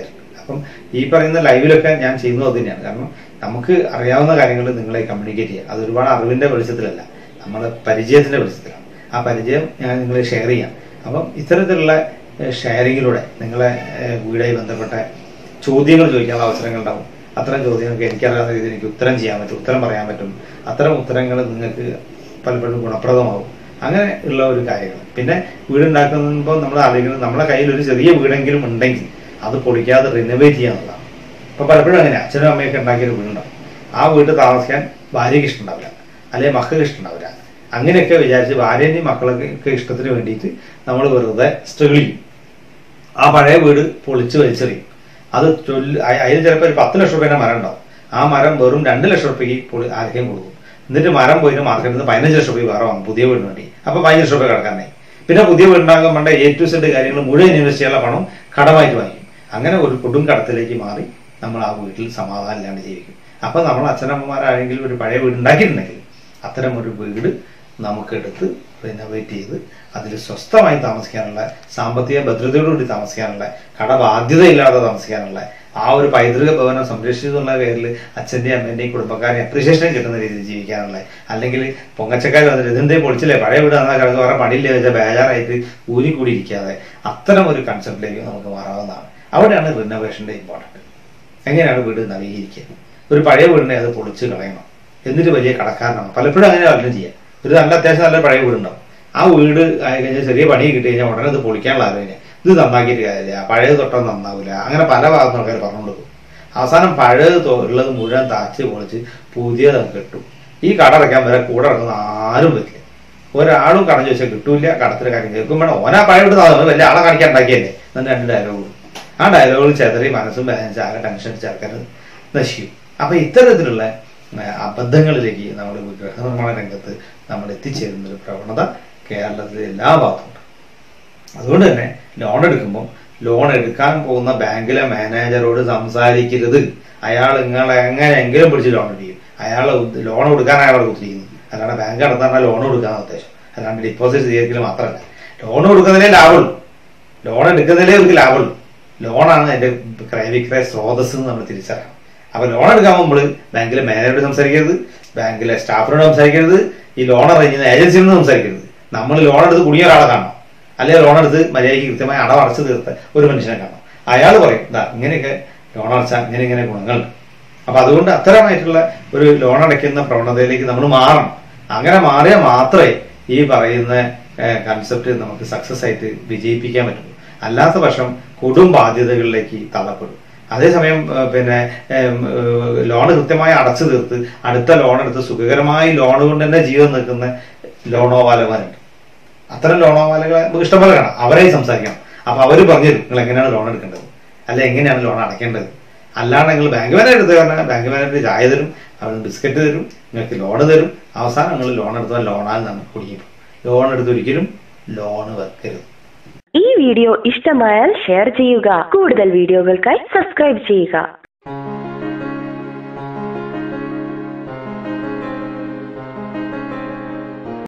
അപ്പം ഈ പറയുന്ന ലൈവിലൊക്കെ ഞാൻ ചെയ്യുന്നത് അത് തന്നെയാണ്. കാരണം നമുക്ക് അറിയാവുന്ന കാര്യങ്ങൾ നിങ്ങളെ കമ്മ്യൂണിക്കേറ്റ് ചെയ്യുക. അത് ഒരുപാട് അറിവിന്റെ വെളിച്ചത്തിലല്ല, നമ്മുടെ പരിചയത്തിന്റെ വെളിച്ചത്തിലാണ്. ആ പരിചയം ഞാൻ നിങ്ങളെ ഷെയർ ചെയ്യാം. അപ്പം ഇത്തരത്തിലുള്ള ഷെയറിങ്ങിലൂടെ നിങ്ങളെ വീടുമായി ബന്ധപ്പെട്ട ചോദ്യങ്ങൾ ചോദിക്കാനുള്ള അവസരങ്ങൾ ഉണ്ടാവും. അത്തരം ചോദ്യങ്ങൾക്ക് എനിക്കറിയാവുന്ന രീതിയിൽ എനിക്ക് ഉത്തരം ചെയ്യാൻ പറ്റും, ഉത്തരം പറയാൻ പറ്റും. അത്തരം ഉത്തരങ്ങൾ നിങ്ങൾക്ക് പലപ്പോഴും ഗുണപ്രദമാവും. അങ്ങനെ ഉള്ള ഒരു കാര്യങ്ങൾ. പിന്നെ വീടുണ്ടാക്കുമ്പോൾ നമ്മൾ ആലോചിക്കുന്നത് നമ്മുടെ കയ്യിൽ ഒരു ചെറിയ വീടെങ്കിലും ഉണ്ടെങ്കിൽ അത് പൊളിക്കാതെ റിനോവേറ്റ് ചെയ്യാന്നുള്ളതാണ്. അപ്പൊ പലപ്പോഴും അങ്ങനെ അച്ഛനും അമ്മയൊക്കെ ഉണ്ടാക്കിയൊരു വീടുണ്ടാവും. ആ വീട്ടിൽ താമസിക്കാൻ ഭാര്യയ്ക്ക് ഇഷ്ടമുണ്ടാവില്ല, അല്ലെങ്കിൽ മക്കൾക്ക് ഇഷ്ടമുണ്ടാവില്ല. അങ്ങനെയൊക്കെ വിചാരിച്ച് ഭാര്യൻ്റെയും മക്കളൊക്കെ ഇഷ്ടത്തിന് വേണ്ടിയിട്ട് നമ്മൾ വെറുതെ സ്ട്രഗിൾ ചെയ്യും. ആ പഴയ വീട് പൊളിച്ച് വലിച്ചെറിയും. അത് അതിന് ചിലപ്പോൾ ഒരു 10 ലക്ഷം രൂപയുടെ മരം ഉണ്ടാവും. ആ മരം വെറും 2 ലക്ഷം രൂപയ്ക്ക് ആർക്കും കൊടുക്കും. എന്നിട്ട് മരം പോയിട്ട് മാർക്കറ്റിൽ നിന്ന് 15 ലക്ഷം രൂപ വേറെ വാങ്ങും പുതിയ വീടിന് വേണ്ടി. അപ്പൊ 15 ലക്ഷം രൂപ കിടക്കാനായി. പിന്നെ പുതിയ വീടുണ്ടാകാൻ വേണ്ട A to Z കാര്യങ്ങൾ മുഴുവൻ ഇൻവെസ്റ്റ് ചെയ്യാനുള്ള പണം കടമായിട്ട് വാങ്ങിക്കും. അങ്ങനെ ഒരു കൊടും കടത്തിലേക്ക് മാറി നമ്മൾ ആ വീട്ടിൽ സമാധാനം ഇല്ലാണ്ട് ജീവിക്കും. അപ്പൊ നമ്മൾ അച്ഛനമ്മമാരാരെങ്കിലും ഒരു പഴയ വീട് ഉണ്ടാക്കിയിട്ടുണ്ടെങ്കിൽ അത്തരം ഒരു വീട് നമുക്കെടുത്ത് റിനോവേറ്റ് ചെയ്ത് അതിൽ സ്വസ്ഥമായി താമസിക്കാനുള്ള, സാമ്പത്തിക ഭദ്രതയോടുകൂടി താമസിക്കാനുള്ള, കടബാധ്യതയില്ലാതെ താമസിക്കാനുള്ള, ആ ഒരു പൈതൃക ഭവനം സംരക്ഷിച്ചെന്നുള്ള പേരിൽ അച്ഛൻ്റെയും അമ്മേൻ്റെയും കുടുംബക്കാരെയും അപ്രീഷിയേഷൻ കിട്ടുന്ന രീതിയിൽ ജീവിക്കാനുള്ള, അല്ലെങ്കിൽ പൊങ്ങച്ചക്കാർ വന്നിട്ട് ഇതെന്തേ പൊളിച്ചില്ലേ പഴയ വീട് എന്നാൽ കിടന്ന് വേറെ പണിയില്ല വെച്ചാൽ ബേജാറായിട്ട് ഊരിക്കൂടി ഇരിക്കാതെ അത്തരം ഒരു കൺസെപ്റ്റിലേക്ക് നമുക്ക് മാറാവുന്നതാണ്. അവിടെയാണ് റിനോവേഷൻ്റെ ഇമ്പോർട്ടൻറ്റ്. എങ്ങനെയാണ് വീട് നവീകരിക്കുക? ഒരു പഴയ വീടിനെ അത് പൊളിച്ച് കളയണം, എന്നിട്ട് വലിയ കടക്കാരനാണ്. പലപ്പോഴും അങ്ങനെ പലരും ചെയ്യാം. ഒരു നല്ല അത്യാവശ്യം നല്ല പഴയ വീടുണ്ടാവും. ആ വീട് ആയി കഴിഞ്ഞാൽ ചെറിയ പണി കിട്ടി കഴിഞ്ഞാൽ ഉടനെ ഇത് പൊളിക്കാനുള്ള ആലോചന, ഇത് നന്നാക്കിയിട്ട് കാര്യമില്ല, പഴയത് തൊട്ടൊന്നും നന്നാവില്ല, അങ്ങനെ പല ഭാഗത്തും ആൾക്കാർ പറഞ്ഞുകൊണ്ട് പോകും. അവസാനം പഴയത് ഉള്ളത് മുഴുവൻ താച്ച് പൊളിച്ച് പുതിയത് കിട്ടും. ഈ കടടയ്ക്കാൻ വരെ കൂടെ ഇറങ്ങുന്ന ആരും വരില്ല. ഒരാളും കട ചോദിച്ചാൽ കിട്ടൂല. കടത്തിലെ കാര്യം കേൾക്കും വേണം. ഓനാ പഴയ വീട് വലിയ ആളെ കാണിക്കാൻ ഉണ്ടാക്കിയല്ലേ എന്നിട്ട് 2 ഡയലോഗ്. ആ ഡയലോഗുകൾ ചെതറി മനസ്സും വേദനിച്ച് ആകെ ടെൻഷൻ അടിച്ച് ആൾക്കാർ നശിക്കും. അപ്പൊ ഇത്തരത്തിലുള്ള അബദ്ധങ്ങളിലേക്ക് നമ്മുടെ ഗൃഹനിർമ്മാണ രംഗത്ത് നമ്മൾ എത്തിച്ചേരുന്ന ഒരു പ്രവണത കേരളത്തിലെ എല്ലാ ഭാഗത്തുണ്ട്. അതുകൊണ്ട് തന്നെ ലോൺ എടുക്കുമ്പോൾ ലോൺ എടുക്കാൻ പോകുന്ന ബാങ്കിലെ മാനേജറോട് സംസാരിക്കരുത്. അയാൾ നിങ്ങളെ എങ്ങനെയെങ്കിലും പിടിച്ച് ലോൺ എടുക്കും. അയാൾ ലോൺ കൊടുക്കാൻ അയാളോട് കുത്തിരിക്കുന്നത്. അല്ലാണ്ട് ബാങ്ക് നടത്താൻ ലോൺ കൊടുക്കാൻ ഉദ്ദേശം, അല്ലാണ്ട് ഡിപ്പോസിറ്റ് സ്വീകരിക്കൽ മാത്രമല്ല. ലോൺ കൊടുക്കുന്നതിലേ ലാഭമുള്ളൂ, ലോൺ എടുക്കുന്നതിലേ ഒരു ലാഭമുള്ളൂ. ലോണാണ് അതിന്റെ ക്രയവിക്രയ സ്രോതസ് എന്ന് നമ്മൾ തിരിച്ചറിയണം. അപ്പൊ ലോൺ എടുക്കാൻ നമ്മൾ ബാങ്കിലെ മാനേജറോട് സംസാരിക്കരുത്, ബാങ്കിലെ സ്റ്റാഫിനോട് സംസാരിക്കരുത്, ഈ ലോൺ അറേഞ്ച് ചെയ്യുന്ന ഏജൻസിയോട് സംസാരിക്കരുത്. നമ്മൾ ലോൺ എടുത്ത് കുടുങ്ങിയ ഒരാളെ കാണണം, അല്ലെങ്കിൽ ലോൺ എടുത്ത് മര്യാദയ്ക്ക് കൃത്യമായി അടവടച്ച് തീർത്ത ഒരു മനുഷ്യനെ കാണണം. അയാൾ പറയും ഇതാ ഇങ്ങനെയൊക്കെ ലോൺ അടച്ചാൽ ഇങ്ങനെ ഗുണങ്ങളുണ്ട്. അപ്പൊ അതുകൊണ്ട് അത്തരമായിട്ടുള്ള ഒരു ലോൺ അടയ്ക്കുന്ന പ്രവണതയിലേക്ക് നമ്മൾ മാറണം. അങ്ങനെ മാറിയാൽ മാത്രമേ ഈ പറയുന്ന കൺസെപ്റ്റ് നമുക്ക് സക്സസ് ആയിട്ട് വിജയിപ്പിക്കാൻ പറ്റുള്ളൂ. അല്ലാത്ത പക്ഷം കൊടും ബാധ്യതകളിലേക്ക് തള്ളപ്പെടും. അതേസമയം പിന്നെ ലോൺ കൃത്യമായി അടച്ചു തീർത്ത് അടുത്ത ലോൺ എടുത്ത് സുഖകരമായി ലോൺ കൊണ്ട് തന്നെ ജീവിതം നിൽക്കുന്ന ലോണോവാലമാരുണ്ട്. അത്തരം ലോണോവാലകളെ നമുക്ക് ഇഷ്ടംപോലെ കാണാം. അവരായി സംസാരിക്കണം. അപ്പൊ അവര് പറഞ്ഞു തരും നിങ്ങൾ എങ്ങനെയാണ് ലോൺ എടുക്കേണ്ടത്, അല്ല എങ്ങനെയാണ് ലോൺ അടയ്ക്കേണ്ടത്. അല്ലാണ്ട് നിങ്ങൾ ബാങ്ക് മാനേജർ എടുത്ത് പറഞ്ഞാൽ ബാങ്ക് മാനേജർ ചായ തരും, അവർ ബിസ്ക്കറ്റ് തരും, നിങ്ങൾക്ക് ലോണ് തരും. അവസാനം നിങ്ങൾ ലോൺ എടുത്താൽ ലോണാൽ നമ്മൾ കുടുങ്ങിപ്പോകും. ലോൺ എടുത്തൊരിക്കലും ലോണ് വെക്കരുത്. ഈ വീഡിയോ ഇഷ്ടമായാൽ ഷെയർ ചെയ്യുക. കൂടുതൽ വീഡിയോകൾക്കായി സബ്സ്ക്രൈബ് ചെയ്യുക.